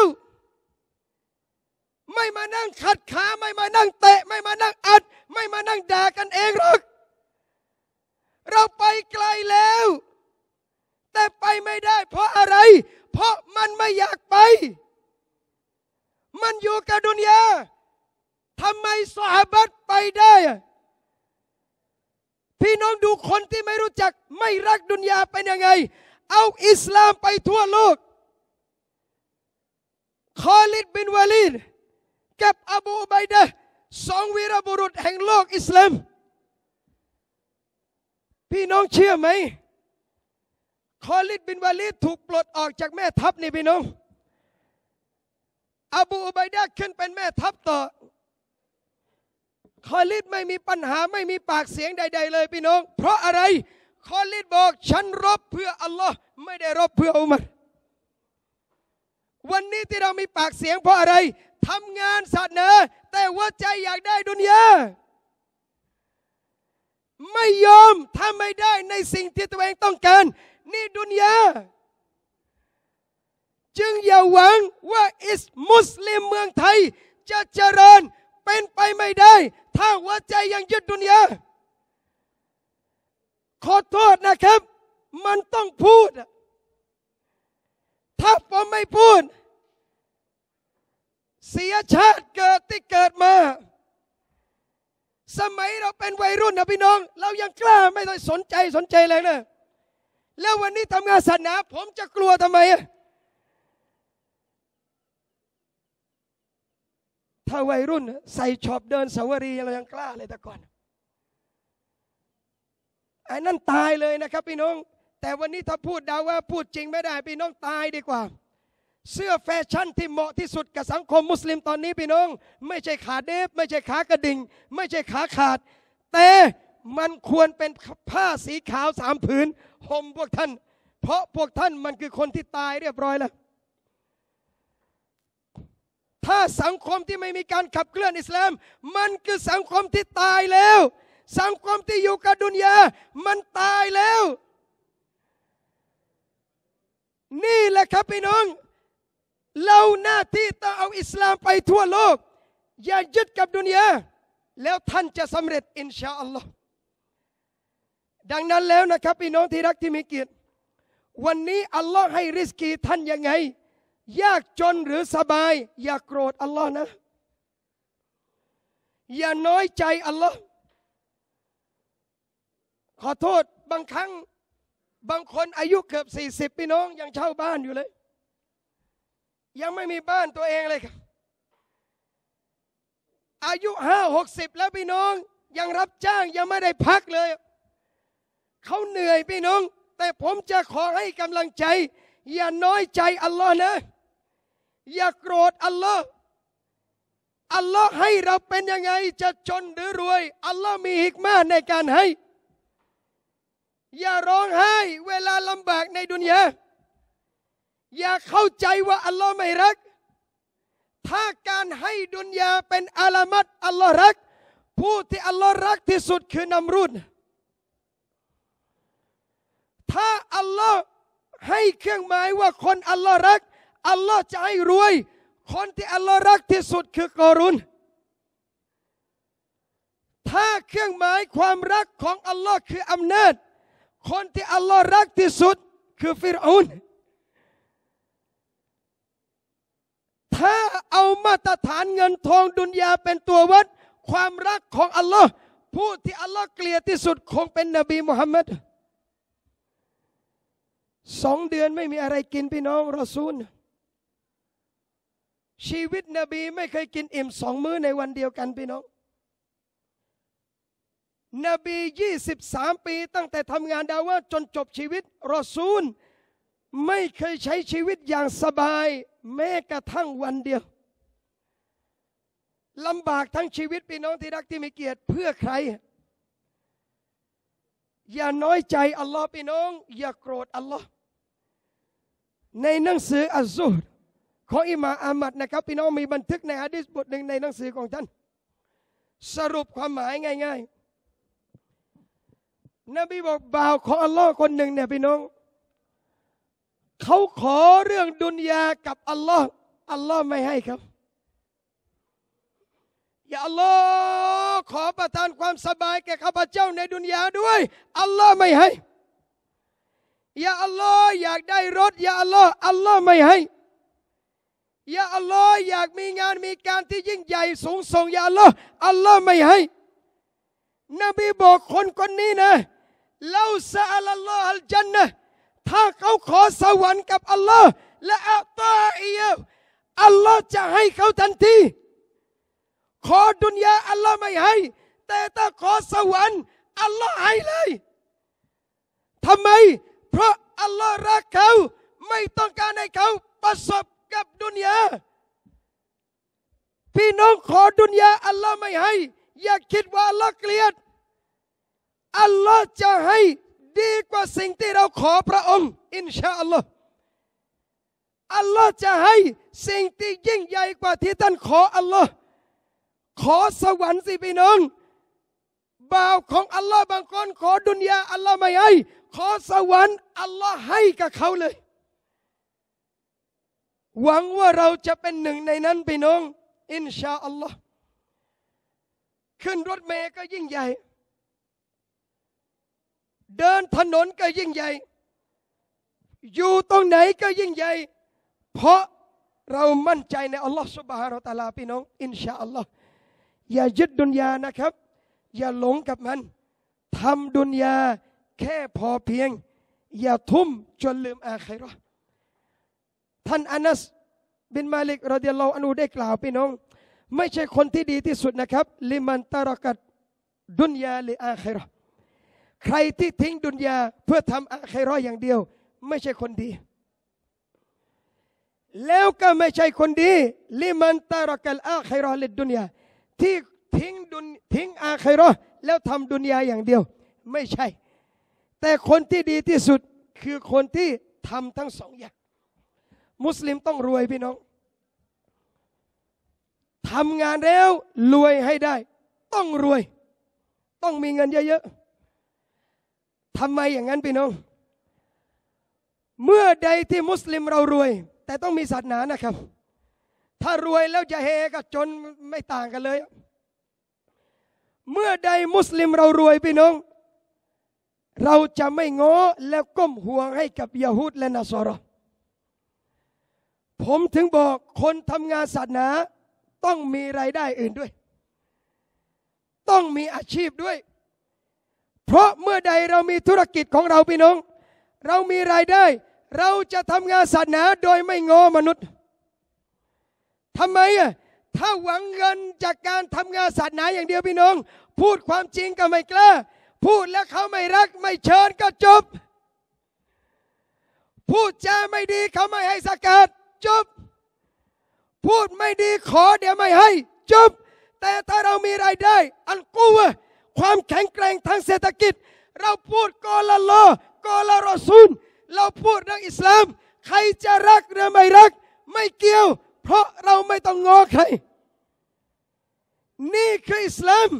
ไม่มานั่งขัดขาไม่มานั่งเตะไม่มานั่งอัดไม่มานั่งด่ากันเองหรอกเราไปไกลแล้วแต่ไปไม่ได้เพราะอะไรเพราะมันไม่อยากไปมันอยู่กับดุนยาทำไมซอฮาบะห์ไปได้พี่น้องดูคนที่ไม่รู้จักไม่รักดุนยาเป็นยังไงเอาอิสลามไปทั่วโลกคอลิดบินวาลีดกับอบูอุบัยดะห์สองวีรบุรุษแห่งโลกอิสลามพี่น้องเชื่อไหมคอลิดบินวาลีดถูกปลดออกจากแม่ทัพนี่พี่น้องอบูอุบัยดะห์ขึ้นเป็นแม่ทัพต่อคอลิดไม่มีปัญหาไม่มีปากเสียงใดๆเลยพี่น้องเพราะอะไรคอลิดบอกฉันรบเพื่ออัลลอฮ์ไม่ได้รบเพื่ออุมัรวันนี้ที่เรามีปากเสียงเพราะอะไรทำงานศาสนาแต่ว่าใจอยากได้ดุนยาไม่ยอมถ้าไม่ได้ในสิ่งที่ตัวเองต้องการนี่ดุนยาจึงอย่าหวังว่าอิสมุสลิมเมืองไทยจะเจริญเป็นไปไม่ได้ถ้าหัวใจยังยึดดุนยาขอโทษนะครับมันต้องพูดถ้าผมไม่พูดเสียชาติเกิดที่เกิดมาสมัยเราเป็นวัยรุ่นนะพี่น้องเรายังกล้าไม่ต้องสนใจสนใจเลยนะแล้ววันนี้ทำงานศาสนาผมจะกลัวทำไมอะถ้าวัยรุ่นใส่ช็อปเดินสาวรีเรายังกล้าเลยแต่ก่อนไอ้นั่นตายเลยนะครับพี่น้องแต่วันนี้ถ้าพูดดาว่าพูดจริงไม่ได้พี่น้องตายดีกว่าเสื้อแฟชั่นที่เหมาะที่สุดกับสังคมมุสลิมตอนนี้พี่น้องไม่ใช่ขาเดฟไม่ใช่ขากระดิ่งไม่ใช่ขาขาดแต่มันควรเป็นผ้าสีขาวสามผืนห่มพวกท่านเพราะพวกท่านมันคือคนที่ตายเรียบร้อยแล้วถ้าสังคมที่ไม่มีการขับเคลื่อนอิสลามมันคือสังคมที่ตายแล้วสังคมที่อยู่กับดุนยามันตายแล้วนี่แหละครับพี่น้องเราหน้าที่ต้องเอาอิสลามไปทั่วโลกอย่ายึดกับดุนยาแล้วท่านจะสำเร็จอินชาอัลลอฮ์ดังนั้นแล้วนะครับพี่น้องที่รักที่มีเกียรติวันนี้อัลลอฮ์ให้ริสกีท่านยังไงยากจนหรือสบายอย่าโกรธอัลลอฮ์นะอย่าน้อยใจอัลลอฮ์ขอโทษบางครั้งบางคนอายุเกือบสี่สิบพี่น้องยังเช่าบ้านอยู่เลยยังไม่มีบ้านตัวเองเลยครับอายุห้าหกสิบแล้วพี่น้องยังรับจ้างยังไม่ได้พักเลยเขาเหนื่อยพี่น้องแต่ผมจะขอให้กำลังใจอย่าน้อยใจอัลลอฮ์นะอย่าโกรธอัลลอฮ์อัลลอฮ์ให้เราเป็นยังไงจะจนหรือรวยอัลลอฮ์มีฮิกมาในการให้อย่าร้องไห้เวลาลำบากในดุนยาอย่าเข้าใจว่าอัลลอฮ์ไม่รักถ้าการให้ดุนยาเป็นอาลามัตอัลลอฮ์รักผู้ที่อัลลอฮ์รักที่สุดคือนัมรูดถ้าอัลลอฮ์ให้เครื่องหมายว่าคนอัลลอฮ์รักอัลลอฮ์จะให้รวยคนที่อัลลอฮ์รักที่สุดคือกอรุนถ้าเครื่องหมายความรักของอัลลอฮ์คืออำนาจคนที่อัลลอฮ์รักที่สุดคือฟิรเอานถ้าเอามาตรฐานเงินทองดุนยาเป็นตัววัดความรักของอัลลอฮ์ผู้ที่อัลลอฮ์เกลียดที่สุดคงเป็นนบีมุฮัมมัดสองเดือนไม่มีอะไรกินพี่น้องรอซูลชีวิตนบีไม่เคยกินอิ่มสองมื้อในวันเดียวกันพี่น้องนบียี่สิบสามปีตั้งแต่ทำงานดาวะจนจบชีวิตรอซูลไม่เคยใช้ชีวิตอย่างสบายแม้กระทั่งวันเดียวลำบากทั้งชีวิตพี่น้องที่รักที่มีเกียรติเพื่อใครอย่าน้อยใจอัลลอฮ์พี่น้องอย่าโกรธอัลลอฮ์ในหนังสืออัซซุฮรของอิหม่ามอามัดนะครับพี่น้องมีบันทึกในหะดีษบทหนึ่งในหนังสือของท่านสรุปความหมายง่ายๆนบีบอกบ่าวของอัลลอฮ์คนหนึ่งเนี่ยพี่น้องเขาขอเรื่องดุนยากับอัลลอฮ์อัลลอฮ์ไม่ให้ครับอย่าอัลลอฮ์ขอประทานความสบายแก่ข้าพเจ้าในดุนยาด้วยอัลลอฮ์ไม่ให้อย่าอัลลอฮ์อยากได้รถอย่าอัลลอฮ์อัลลอฮ์ไม่ให้อย่าอัลลอฮ์อยากมีงานมีการที่ยิ่งใหญ่สูงส่งอย่าอัลลอฮ์อัลลอฮ์ไม่ให้นบีบอกคนคนนี้นะลาซาอัลลอฮ์อัลจันนะห์ถ้าเขาขอสวรรค์กับอัลลอฮ์และอัตาอียะอัลลอฮ์จะให้เขาทันทีขอดุนยาอัลลอฮ์ไม่ให้แต่ถ้าขอสวรรค์อัลลอฮ์ให้เลยทำไมเพราะอัลลอฮ์รักเขาไม่ต้องการให้เขาประสบกับดุนยาพี่น้องขอดุนยาอัลลอฮ์ไม่ให้อย่าคิดว่าอัลลอฮ์เกลียดอัลลอฮ์จะให้ดีกว่าสิ่งที่เราขอพระองค์อินชาอัลลอฮ์อัลลอฮ์จะให้สิ่งที่ยิ่งใหญ่กว่าที่ท่านขออัลลอฮ์ขอสวรรค์สิพี่น้องบ่าวของอัลลอฮ์บางคนขอดุนยาอัลลอฮ์ไม่ให้ขอสวรรค์อัลลอฮ์ให้กับเขาเลยหวังว่าเราจะเป็นหนึ่งในนั้นพี่น้องอินชาอัลลอฮ์ขึ้นรถเมล์ก็ยิ่งใหญ่เดินถนนก็ยิ่งใหญ่อยู่ตรงไหนก็ยิ่งใหญ่เพราะเรามั่นใจในอัลลอฮ์ซุบฮานะฮูวะตะอาลาพี่น้องอินชาอัลลอฮ์อย่ายึดดุนยานะครับอย่าหลงกับมันทำดุนยาแค่พอเพียงอย่าทุ่มจนลืมอาคิเราะห์ท่านอานัสบินมาลิกรอฎิยัลลอฮุอันฮุได้กล่าวพี่น้องไม่ใช่คนที่ดีที่สุดนะครับลิมันตะรกัดดุนยาลิอาคิเราะห์ใครที่ทิ้งดุนยาเพื่อทำอาคิเราะห์อย่างเดียวไม่ใช่คนดีแล้วก็ไม่ใช่คนดีลิมันตะรกัลอาคิเราะห์ลิดดุนยาที่ทิ้งดุนทิ้งอาคิเราะห์แล้วทำดุนยาอย่างเดียวไม่ใช่แต่คนที่ดีที่สุดคือคนที่ทำทั้งสองอย่างมุสลิมต้องรวยพี่น้องทำงานแล้วรวยให้ได้ต้องรวยต้องมีเงินเยอะๆทำไมอย่างนั้นพี่น้องเมื่อใดที่มุสลิมเรารวยแต่ต้องมีศาสนานะครับถ้ารวยแล้วจะเฮกับจนไม่ต่างกันเลยเมื่อใดมุสลิมเรารวยพี่น้องเราจะไม่ง้อแล้วก้มห่วงให้กับยะฮูดและนัสรอผมถึงบอกคนทำงานศาสนาต้องมีรายได้อื่นด้วยต้องมีอาชีพด้วยเพราะเมื่อใดเรามีธุรกิจของเราพี่น้องเรามีรายได้เราจะทำงานศาสนาโดยไม่ง้อมนุษย์ทำไมอ่ะถ้าหวังเงินจากการทำงานศาสนาอย่างเดียวพี่น้องพูดความจริงก็ไม่กล้าพูดแล้วเขาไม่รักไม่เชิญก็จบพูดจาไม่ดีเขาไม่ให้สกัดจบพูดไม่ดีขอเดี๋ยวไม่ให้จบแต่ถ้าเรามีรายได้อันกู้ความแข็งแกร่งทางเศรษฐกิจเราพูดกอละลอกอละรอซูลเราพูดเรื่องอิสลามใครจะรักหรือไม่รักไม่เกี่ยวเพราะเราไม่ต้องงอใครนี่คืออิสลาม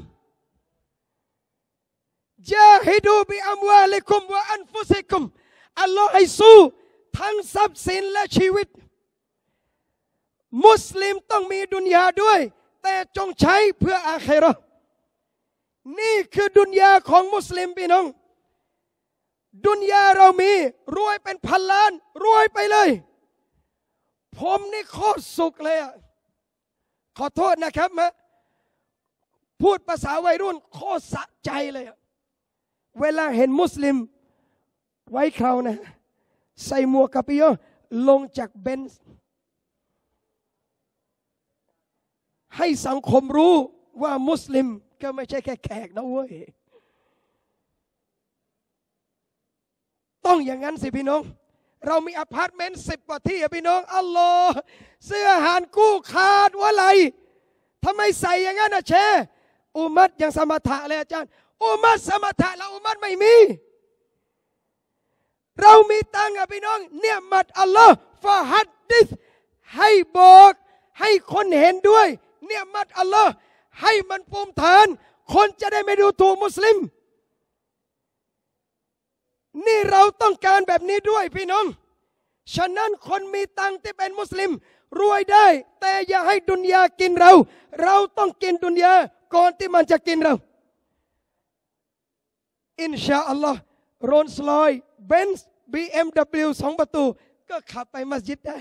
จาฮิดูบิอัมวาลิกุมวะอันฟุซิกุมอัลลอฮ์ให้สู้ทั้งทรัพย์สินและชีวิตมุสลิมต้องมีดุนยาด้วยแต่จงใช้เพื่ออาคิเราะห์นี่คือดุนยาของมุสลิมพี่น้องดุนยาเรามีรวยเป็นพันล้านรวยไปเลยผมนี่โคตรสุขเลยอ่ะขอโทษนะครับมะพูดภาษาวัยรุ่นโคตรสะใจเลยอ่ะเวลาเห็นมุสลิมไว้คราวนะใส่หมวกกะปิโยลงจากเบนซ์ให้สังคมรู้ว่ามุสลิมก็ไม่ใช่แค่แขกนะเว้ยต้องอย่างนั้นสิพี่น้องเรามีอพาร์ตเมนต์สิบกว่าที่พี่น้องอัลลอฮ์เสื้ออาหารกู้ขาดว่าไรทำไมใส่อย่างนั้นนะเชอุมัดยังสมถะเลยอาจารย์อุมัดสมถะแล้วอุมัดไม่มีเรามีตังค์อะพี่น้องเนี่ยมัดอัลลอฮ์ฟาฮัดดิษให้บอกให้คนเห็นด้วยเนี่ยมัดอัลลอฮ์ให้มันภูมิฐานคนจะได้ไม่ดูถูกมุสลิมนี่เราต้องการแบบนี้ด้วยพี่น้องฉะนั้นคนมีตังค์ที่เป็นมุสลิมรวยได้แต่อย่าให้ดุนยากินเราเราต้องกินดุนยาก่อนที่มันจะกินเราอินชาอัลลอฮ์โรลส์รอยซ์เบนซ์ บี เอ็ม ดับเบิลยู สองประตูก็ขับไปมัสยิดได้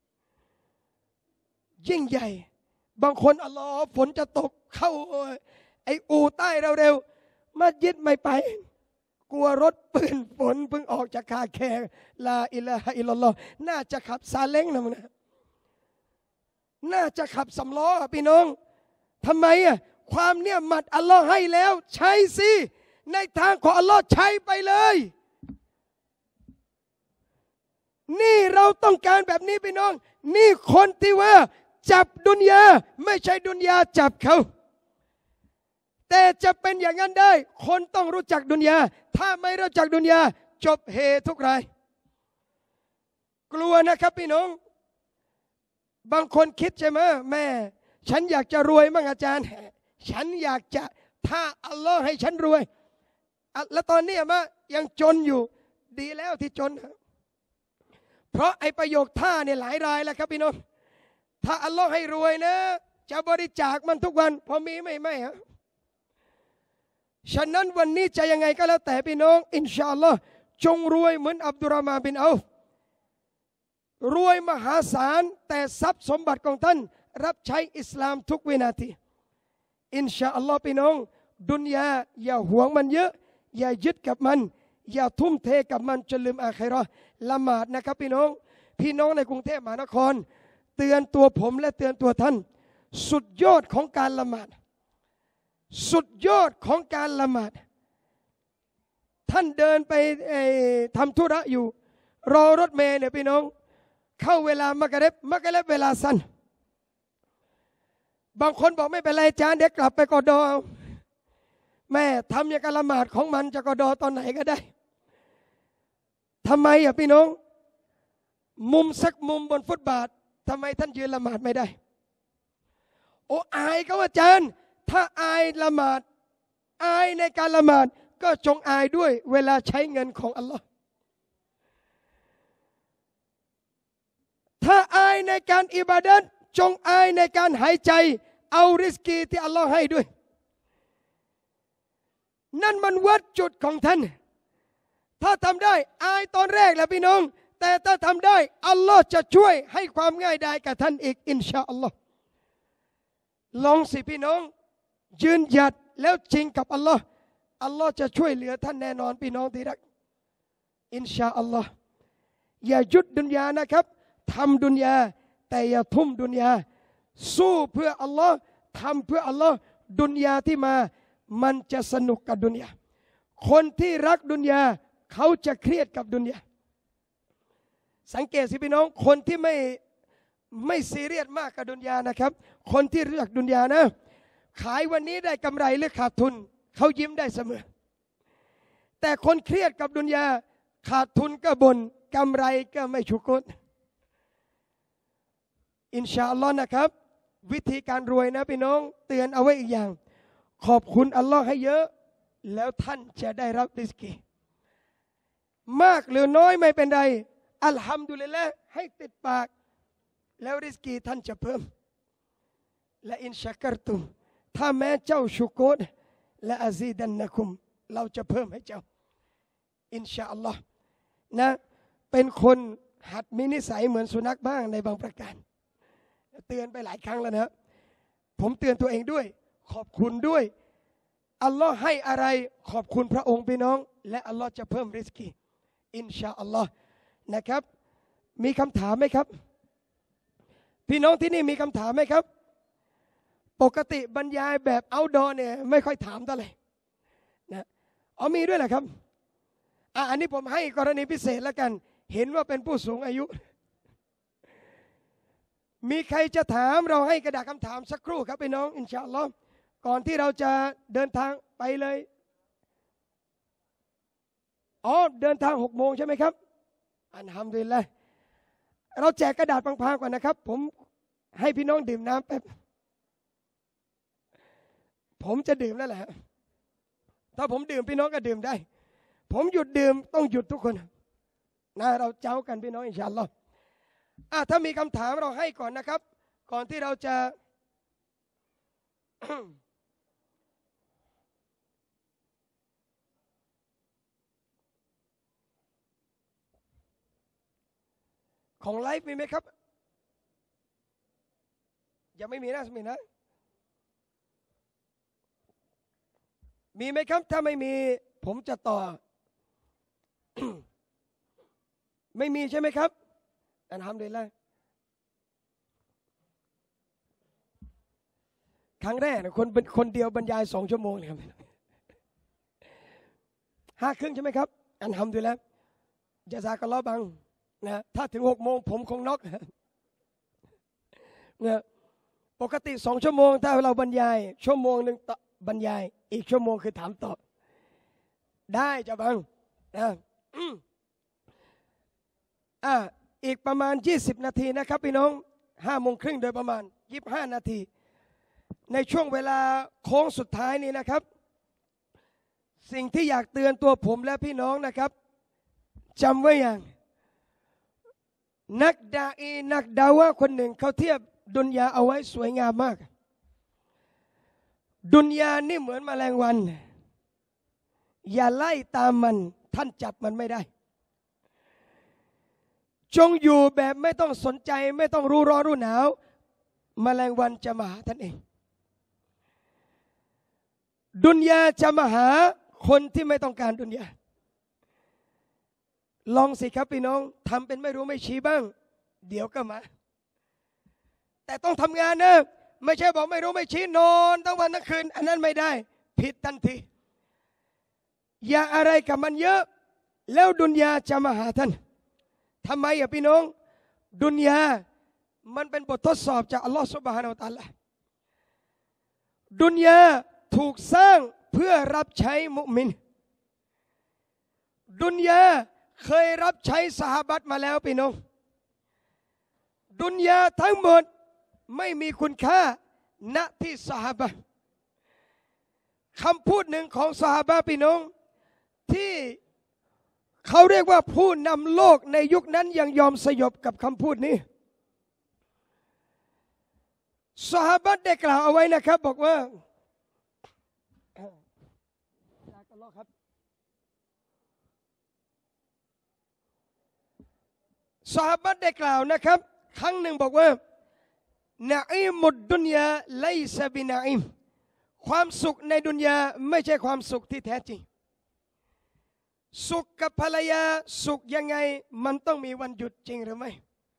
ยิ่งใหญ่บางคนอัลลอฮ์ฝนจะตกเข้าไออูใต้เร็วๆมัสยิดไม่ไปกลัวรถปืนฝนเพิ่งออกจากคาแคร์ลาอิลาฮะอิลลัลลอฮ์น่าจะขับซาเล้งนะมึงนะน่าจะขับสำล้อพี่น้องทำไมอ่ะความเนี่ยมัดอัลลอฮ์ให้แล้วใช้สิในทางของอัลลอฮ์ใช้ไปเลยนี่เราต้องการแบบนี้พี่น้องนี่คนที่ว่าจับดุนยาไม่ใช่ดุนยาจับเขาแต่จะเป็นอย่างนั้นได้คนต้องรู้จักดุนยาถ้าไม่รู้จักดุนยาจบเฮทุกรายกลัวนะครับพี่น้องบางคนคิดใช่ไหมแม่ฉันอยากจะรวยมั่งอาจารย์ฉันอยากจะถ้าอัลลอฮ์ให้ฉันรวยแล้วตอนนี้มายังจนอยู่ดีแล้วที่จนเพราะไอ้ประโยคท่าเนี่ยหลายรายแล้วครับพี่น้องถ้าอัลลอฮ์ให้รวยนะจะบริจาคมันทุกวันพอมีไม่ไม่ฮะฉะนั้นวันนี้จะยังไงก็แล้วแต่พี่น้องอินชาอัลลอฮ์จงรวยเหมือนอับดุลรอห์มานบินเอาฟรวยมหาศาลแต่ทรัพย์สมบัติของท่านรับใช้อิสลามทุกวินาทีอินชาอัลลอฮ์พี่น้องดุนยาอย่าหวงมันเยอะอย่ายึดกับมันอย่าทุ่มเทกับมันจนลืมอาคิเราะห์ละหมาดนะครับพี่น้องพี่น้องในกรุงเทพมหานครเตือนตัวผมและเตือนตัวท่านสุดยอดของการละหมาดสุดยอดของการละหมาดท่านเดินไปทำธุระอยู่รอรถเมล์เนี่ยพี่น้องเข้าเวลามักริบมักริบเวลาสั้นบางคนบอกไม่เป็นไรจานเดี๋ยวกลับไปกอดอแม่ทำอย่างการละหมาดของมันจะกอดอตอนไหนก็ได้ทำไมอ่ะพี่น้องมุมสักมุมบนฟุตบาททำไมท่านยืนละหมาดไม่ได้โอ้อายเขาอาจารย์ถ้าอายละหมาดอายในการละหมาดก็จงอายด้วยเวลาใช้เงินของอัลลอฮ์ถ้าอายในการอิบาดะห์จงอายในการหายใจเอาริสกีที่อัลลอฮ์ให้ด้วยนั่นมันวัดจุดของท่านถ้าทำได้อายตอนแรกแหละพี่น้องแต่ถ้าทำได้อัลลอฮ์จะช่วยให้ความง่ายได้กับท่านอีกอินชาอัลลอฮ์ลองสิพี่น้องยืนหยัดแล้วจริงกับอัลลอฮ์อัลลอฮ์จะช่วยเหลือท่านแน่นอนพี่น้องที่รักอินชาอัลลอฮ์อย่าหยุดดุนยานะครับทำดุนยาแต่อย่าทุ่มดุนยาสู้เพื่ออัลลอฮ์ทำเพื่ออัลลอฮ์ดุนยาที่มามันจะสนุกกับดุนยาคนที่รักดุนยาเขาจะเครียดกับดุนยาสังเกตสิพี่น้องคนที่ไม่ไม่ซีเรียสมากกับดุนยานะครับคนที่เลือกดุนยานะขายวันนี้ได้กำไรหรือขาดทุนเขายิ้มได้เสมอแต่คนเครียดกับดุนยาขาดทุนก็บน่นกำไรก็ไม่ชุกรอินชาอัลลอฮ์นะครับวิธีการรวยนะพี่น้องเตือนเอาไว้อีกอย่างขอบคุณอัลลอฮ์ให้เยอะแล้วท่านจะได้รับริสกีมากหรือน้อยไม่เป็นไรอัลฮัมดุลิลละห์ให้ติดปากแล้วริสกีท่านจะเพิ่มและอินชักรตุมถ้าแม้เจ้าชุกรและอาซีดันนะคุมเราจะเพิ่มให้เจ้าอินชาอัลลอฮ์นะเป็นคนหัดมีนิสัยเหมือนสุนัขบ้างในบางประการเตือนไปหลายครั้งแล้วนะผมเตือนตัวเองด้วยขอบคุณด้วยอัลลอฮ์ให้อะไรขอบคุณพระองค์พี่น้องและอัลลอฮ์จะเพิ่มริสกีอินชาอัลลอฮ์นะครับมีคำถามไหมครับพี่น้องที่นี่มีคำถามไหมครับปกติบรรยายแบบเอาท์ดอร์เนี่ยไม่ค่อยถามเท่าไหร่นะอ๋อมีด้วยเหรอครับอ่ะอันนี้ผมให้กรณีพิเศษแล้วกันเห็นว่าเป็นผู้สูงอายุมีใครจะถามเราให้กระดาษคำถามสักครู่ครับพี่น้องอินชาอัลลอฮ์ก่อนที่เราจะเดินทางไปเลยอ๋อเดินทางหกโมงใช่ไหมครับอันฮัมดุลิลละห์เราแจกกระดาษพังๆก่อนนะครับผมให้พี่น้องดื่มน้ำแป๊บผมจะดื่มแล้วแหละถ้าผมดื่มพี่น้องก็ดื่มได้ผมหยุดดื่มต้องหยุดทุกคนนะเราเจ้ากันพี่น้องอินชาอัลลอฮ์อ่ะถ้ามีคำถามเราให้ก่อนนะครับก่อนที่เราจะ ของไลฟ์มีไหมครับยังไม่มีนะมีนะมีไหมครับถ้าไม่มีผมจะต่อ ไม่มีใช่ไหมครับอัลฮัมดุลิลละห์ครั้งแรกนะคนเป็นคนเดียวบรรยายสองชั่วโมงเลยครับห้าครึ่งใช่ไหมครับอัลฮัมดุลิลละห์จะซากัลลอฮ์บังนะถ้าถึงหกโมงผมคงน็อกนะปกติสองชั่วโมงถ้าเราบรรยายชั่วโมงหนึ่งบรรยายอีกชั่วโมงคือถามตอบได้จะบังนะอ่าอีกประมาณยี่สิบนาทีนะครับพี่น้องห้าโมงครึ่งโดยประมาณยี่สิบห้านาทีในช่วงเวลาโค้งสุดท้ายนี้นะครับสิ่งที่อยากเตือนตัวผมและพี่น้องนะครับจำไว้อย่างนักดาอีนักดาวะคนหนึ่งเขาเทียบดุนยาเอาไว้สวยงามมากดุนยานี่เหมือนแมลงวันอย่าไล่ตามมันท่านจับมันไม่ได้จงอยู่แบบไม่ต้องสนใจไม่ต้องรู้ร้อนรู้หนาวแมลงวันจะมาหาท่านเองดุนยาจะมาหาคนที่ไม่ต้องการดุนยาลองสิครับพี่น้องทำเป็นไม่รู้ไม่ชี้บ้างเดี๋ยวก็มาแต่ต้องทำงานนะไม่ใช่บอกไม่รู้ไม่ชี้นอนทั้งวันทั้งคืนอันนั้นไม่ได้ผิดทันทีอย่าอะไรกับมันเยอะแล้วดุนยาจะมาหาท่านทำไมอ่ะพี่น้องดุนยามันเป็นบททดสอบจากอัลลอฮฺซุบฮานะฮูวะตะอาลาดุนยาถูกสร้างเพื่อรับใช้มุมินดุนยาเคยรับใช้ซอฮาบะห์มาแล้วพี่น้องดุนยาทั้งหมดไม่มีคุณค่าณที่ซอฮาบะห์คำพูดหนึ่งของซอฮาบะห์พี่น้องที่เขาเรียกว่าผู้นำโลกในยุคนั้นยังยอมสยบกับคำพูดนี้ซอฮาบะห์ได้กล่าวเอาไว้นะครับบอกว่าซอฮาบะห์ได้กล่าวนะครับครั้งหนึ่งบอกว่านะอิมุดดุนยาไลซะบินะอิมความสุขในดุนยาไม่ใช่ความสุขที่แท้จริงสุขกับภรรยาสุขยังไงมันต้องมีวันหยุดจริงหรือไม่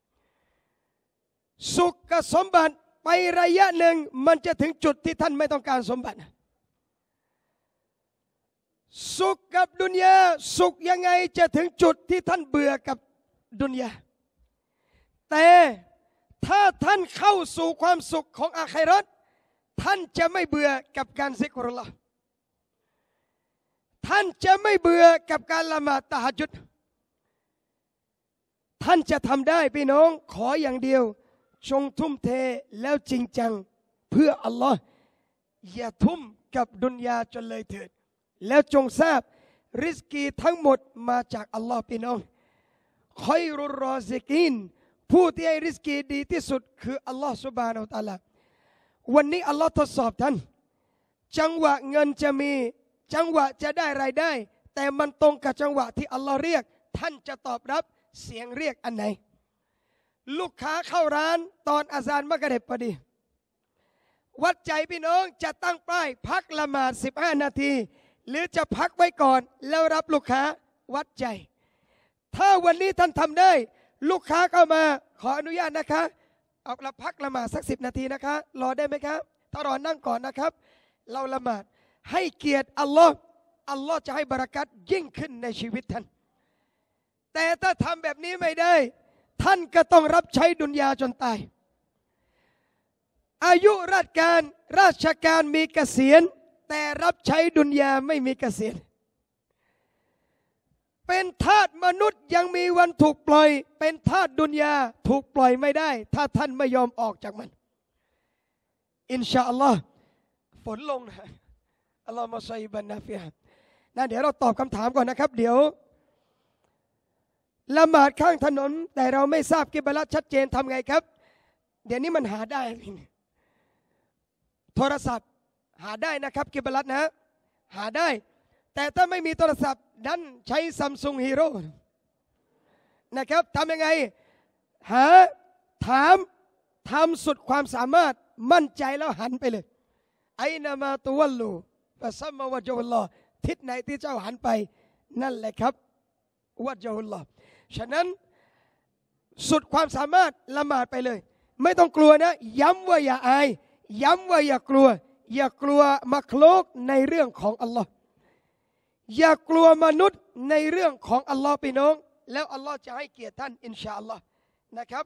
สุขกับสมบัติไประยะหนึ่งมันจะถึงจุดที่ท่านไม่ต้องการสมบัติสุขกับดุนยาสุขยังไงจะถึงจุดที่ท่านเบื่อกับดุนยาแต่ถ้าท่านเข้าสู่ความสุขของอาคิเราะห์ท่านจะไม่เบื่อกับการซิกรุลลอฮ์ท่านจะไม่เบื่อกับการละหมาดตะฮัจญุดท่านจะทำได้พี่น้องขออย่างเดียวจงทุ่มเทแล้วจริงจังเพื่ออัลลอฮ์อย่าทุ่มกับดุนยาจนเลยเถิดแล้วจงทราบริสกีทั้งหมดมาจากอัลลอฮ์พี่น้องคอยรุรอซิกินผู้ที่ให้ริสกีดีที่สุดคืออัลลอฮ์ซุบฮานะฮูวะตะอาลาวันนี้อัลลอฮ์ทดสอบท่านจังหวะเงินจะมีจังหวะจะได้รายได้แต่มันตรงกับจังหวะที่อัลลอฮ์เรียกท่านจะตอบรับเสียงเรียกอันไหนลูกค้าเข้าร้านตอนอาซานมักริบพอดีวัดใจพี่น้องจะตั้งป้ายพักละหมาดสิบห้านาทีหรือจะพักไว้ก่อนแล้วรับลูกค้าวัดใจถ้าวันนี้ท่านทำได้ลูกค้าเข้ามาขออนุญาตนะคะเอาละพักละหมาดสักสิบนาทีนะคะรอได้ไหมครับถ้ารอนั่งก่อนนะครับเราละหมาดให้เกียรติอัลลอฮ์อัลลอฮ์จะให้บารักัตยิ่งขึ้นในชีวิตท่านแต่ถ้าทำแบบนี้ไม่ได้ท่านก็ต้องรับใช้ดุนยาจนตายอายุราชการราชการมีเกษียณแต่รับใช้ดุนยาไม่มีเกษียณเป็นทาสมนุษย์ยังมีวันถูกปล่อยเป็นทาสดุนยาถูกปล่อยไม่ได้ถ้าท่านไม่ยอมออกจากมันอินชาอัลลอฮ์ฝนลงนะอัลลอฮ์มาซัยบันนาฟิฮะนะเดี๋ยวเราตอบคำถามก่อนนะครับเดี๋ยวละหมาดข้างถนนแต่เราไม่ทราบกิบละชัดเจนทำไงครับเดี๋ยวนี้มันหาได้โทรศัพท์หาได้นะครับกิบละนะหาได้แต่ถ้าไม่มีโทรศัพท์นั้นใช้ซัมซุงฮีโร่นะครับทำยังไงหาถามทำสุดความสามารถมั่นใจแล้วหันไปเลยไอ้นามาตุวัลลูฟะซัมมาวะจุลลอฮ์ทิศไหนที่เจ้าหันไปนั่นแหละครับวะจุลลอฮ์ฉะนั้นสุดความสามารถละหมาดไปเลยไม่ต้องกลัวนะย้ำว่าอย่าอายย้ำว่าอย่ากลัวอย่ากลัวมักลุกในเรื่องของอัลลอฮ์อย่ากลัวมนุษย์ในเรื่องของอัลลอฮ์พี่น้องแล้วอัลลอฮ์จะให้เกียรติท่านอินชาอัลลอฮ์นะครับ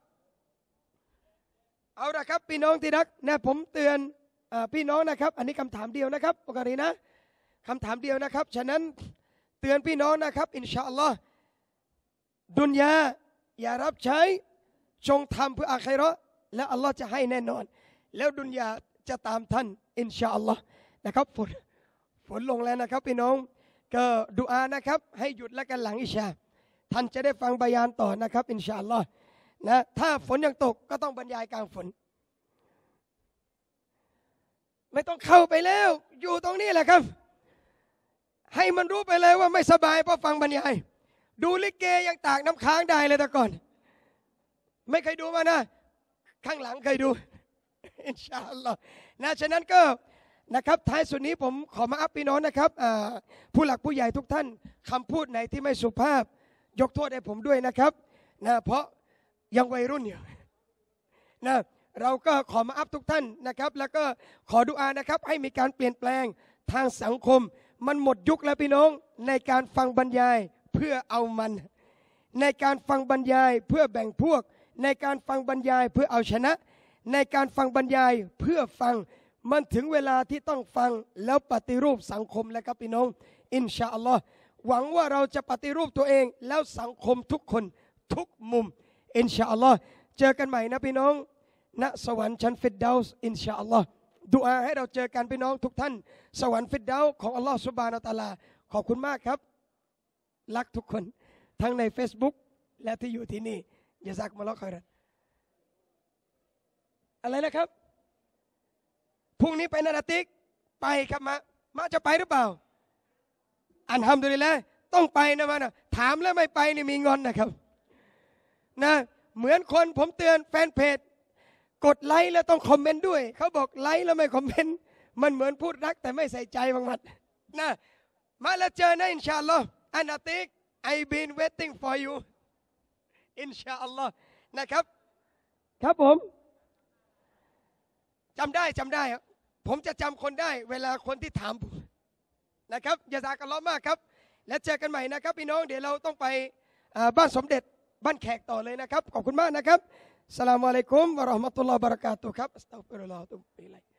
เอาละครับพี่น้องที่รักนะผมเตือนพี่น้องนะครับอันนี้คำถามเดียวนะครับปกตินะคำถามเดียวนะครับฉะนั้นเตือนพี่น้องนะครับอินชาอัลลอฮ์ดุนยาอย่ารับใช้จงทำเพื่ออาคิเราะห์และอัลลอฮ์จะให้แน่นอนแล้วดุนยาจะตามท่านอินชาอัลลอฮ์นะครับฝนฝนลงแล้วนะครับพี่น้องก็ดุอานะครับให้หยุดแล้วกันหลังอิชาท่านจะได้ฟังบายานต่อนะครับอินชาอัลลอฮ์นะถ้าฝนยังตกก็ต้องบรรยายกลางฝนไม่ต้องเข้าไปแล้วอยู่ตรงนี้แหละครับให้มันรู้ไปเลยว่าไม่สบายเพราะฟังบรรยายดูลิเกยังตากน้ำค้างได้เลยแต่ก่อนไม่เคยดูมานะข้างหลังเคยดูอินชาอัลลอฮ์นะฉะนั้นก็นะครับท้ายสุดนี้ผมขอมาอัพพี่น้องนะครับผู้หลักผู้ใหญ่ทุกท่านคำพูดไหนที่ไม่สุภาพยกโทษให้ผมด้วยนะครับนะเพราะยังวัยรุ่นอยู่นะเราก็ขอมาอัพทุกท่านนะครับแล้วก็ขอดุอานะครับให้มีการเปลี่ยนแปลงทางสังคมมันหมดยุคแล้วพี่น้องในการฟังบรรยายเพื่อเอามันในการฟังบรรยายเพื่อแบ่งพวกในการฟังบรรยายเพื่อเอาชนะในการฟังบรรยายเพื่อฟังมันถึงเวลาที่ต้องฟังแล้วปฏิรูปสังคมแล้วครับพี่น้องอินชาอัลลอฮ์หวังว่าเราจะปฏิรูปตัวเองแล้วสังคมทุกคนทุกมุมอินชาอัลลอฮ์เจอกันใหม่นะพี่น้องณสวรรค์ชั้นฟิรเดาส์อินชาอัลลอฮ์ดุอาให้เราเจอกันพี่น้องทุกท่านสวรรค์ฟิรเดาส์ของอัลลอฮ์ซุบฮานะฮูวะตะอาลาขอบคุณมากครับรักทุกคนทั้งใน Facebook และที่อยู่ที่นี่ยะซากุมุลลอฮ์ค็อยรันอะไรนะครับพรุ่งนี้ไปนาราติกไปครับมามาจะไปหรือเปล่าอันฮัมดุลิลละห์ต้องไปนะมานะถามแล้วไม่ไปนี่มีงอนนะครับนะเหมือนคนผมเตือนแฟนเพจกดไลค์แล้วต้องคอมเมนต์ด้วยเขาบอกไลค์แล้วไม่คอมเมนต์มันเหมือนพูดรักแต่ไม่ใส่ใจบางมัดนะมาแล้วเจอนะอินชาอัลลอฮ์อันอาติก I've been waiting for you อินชาอัลลอฮ์นะครับครับผมจำได้จำได้ครับผมจะจำคนได้เวลาคนที่ถามผมนะครับยาซากัลลอฮ์มากครับแล้วเจอกันใหม่นะครับพี่น้องเดี๋ยวเราต้องไปบ้านสมเด็จบ้านแขกต่อเลยนะครับขอบคุณมากนะครับอัสสลามุอะลัยกุมวะเราะห์มะตุลลอฮ์วะบะเราะกาตุฮ์ครับอัสตัฆฟิรุลลอฮ์วะอะตูบุอิลัยฮ์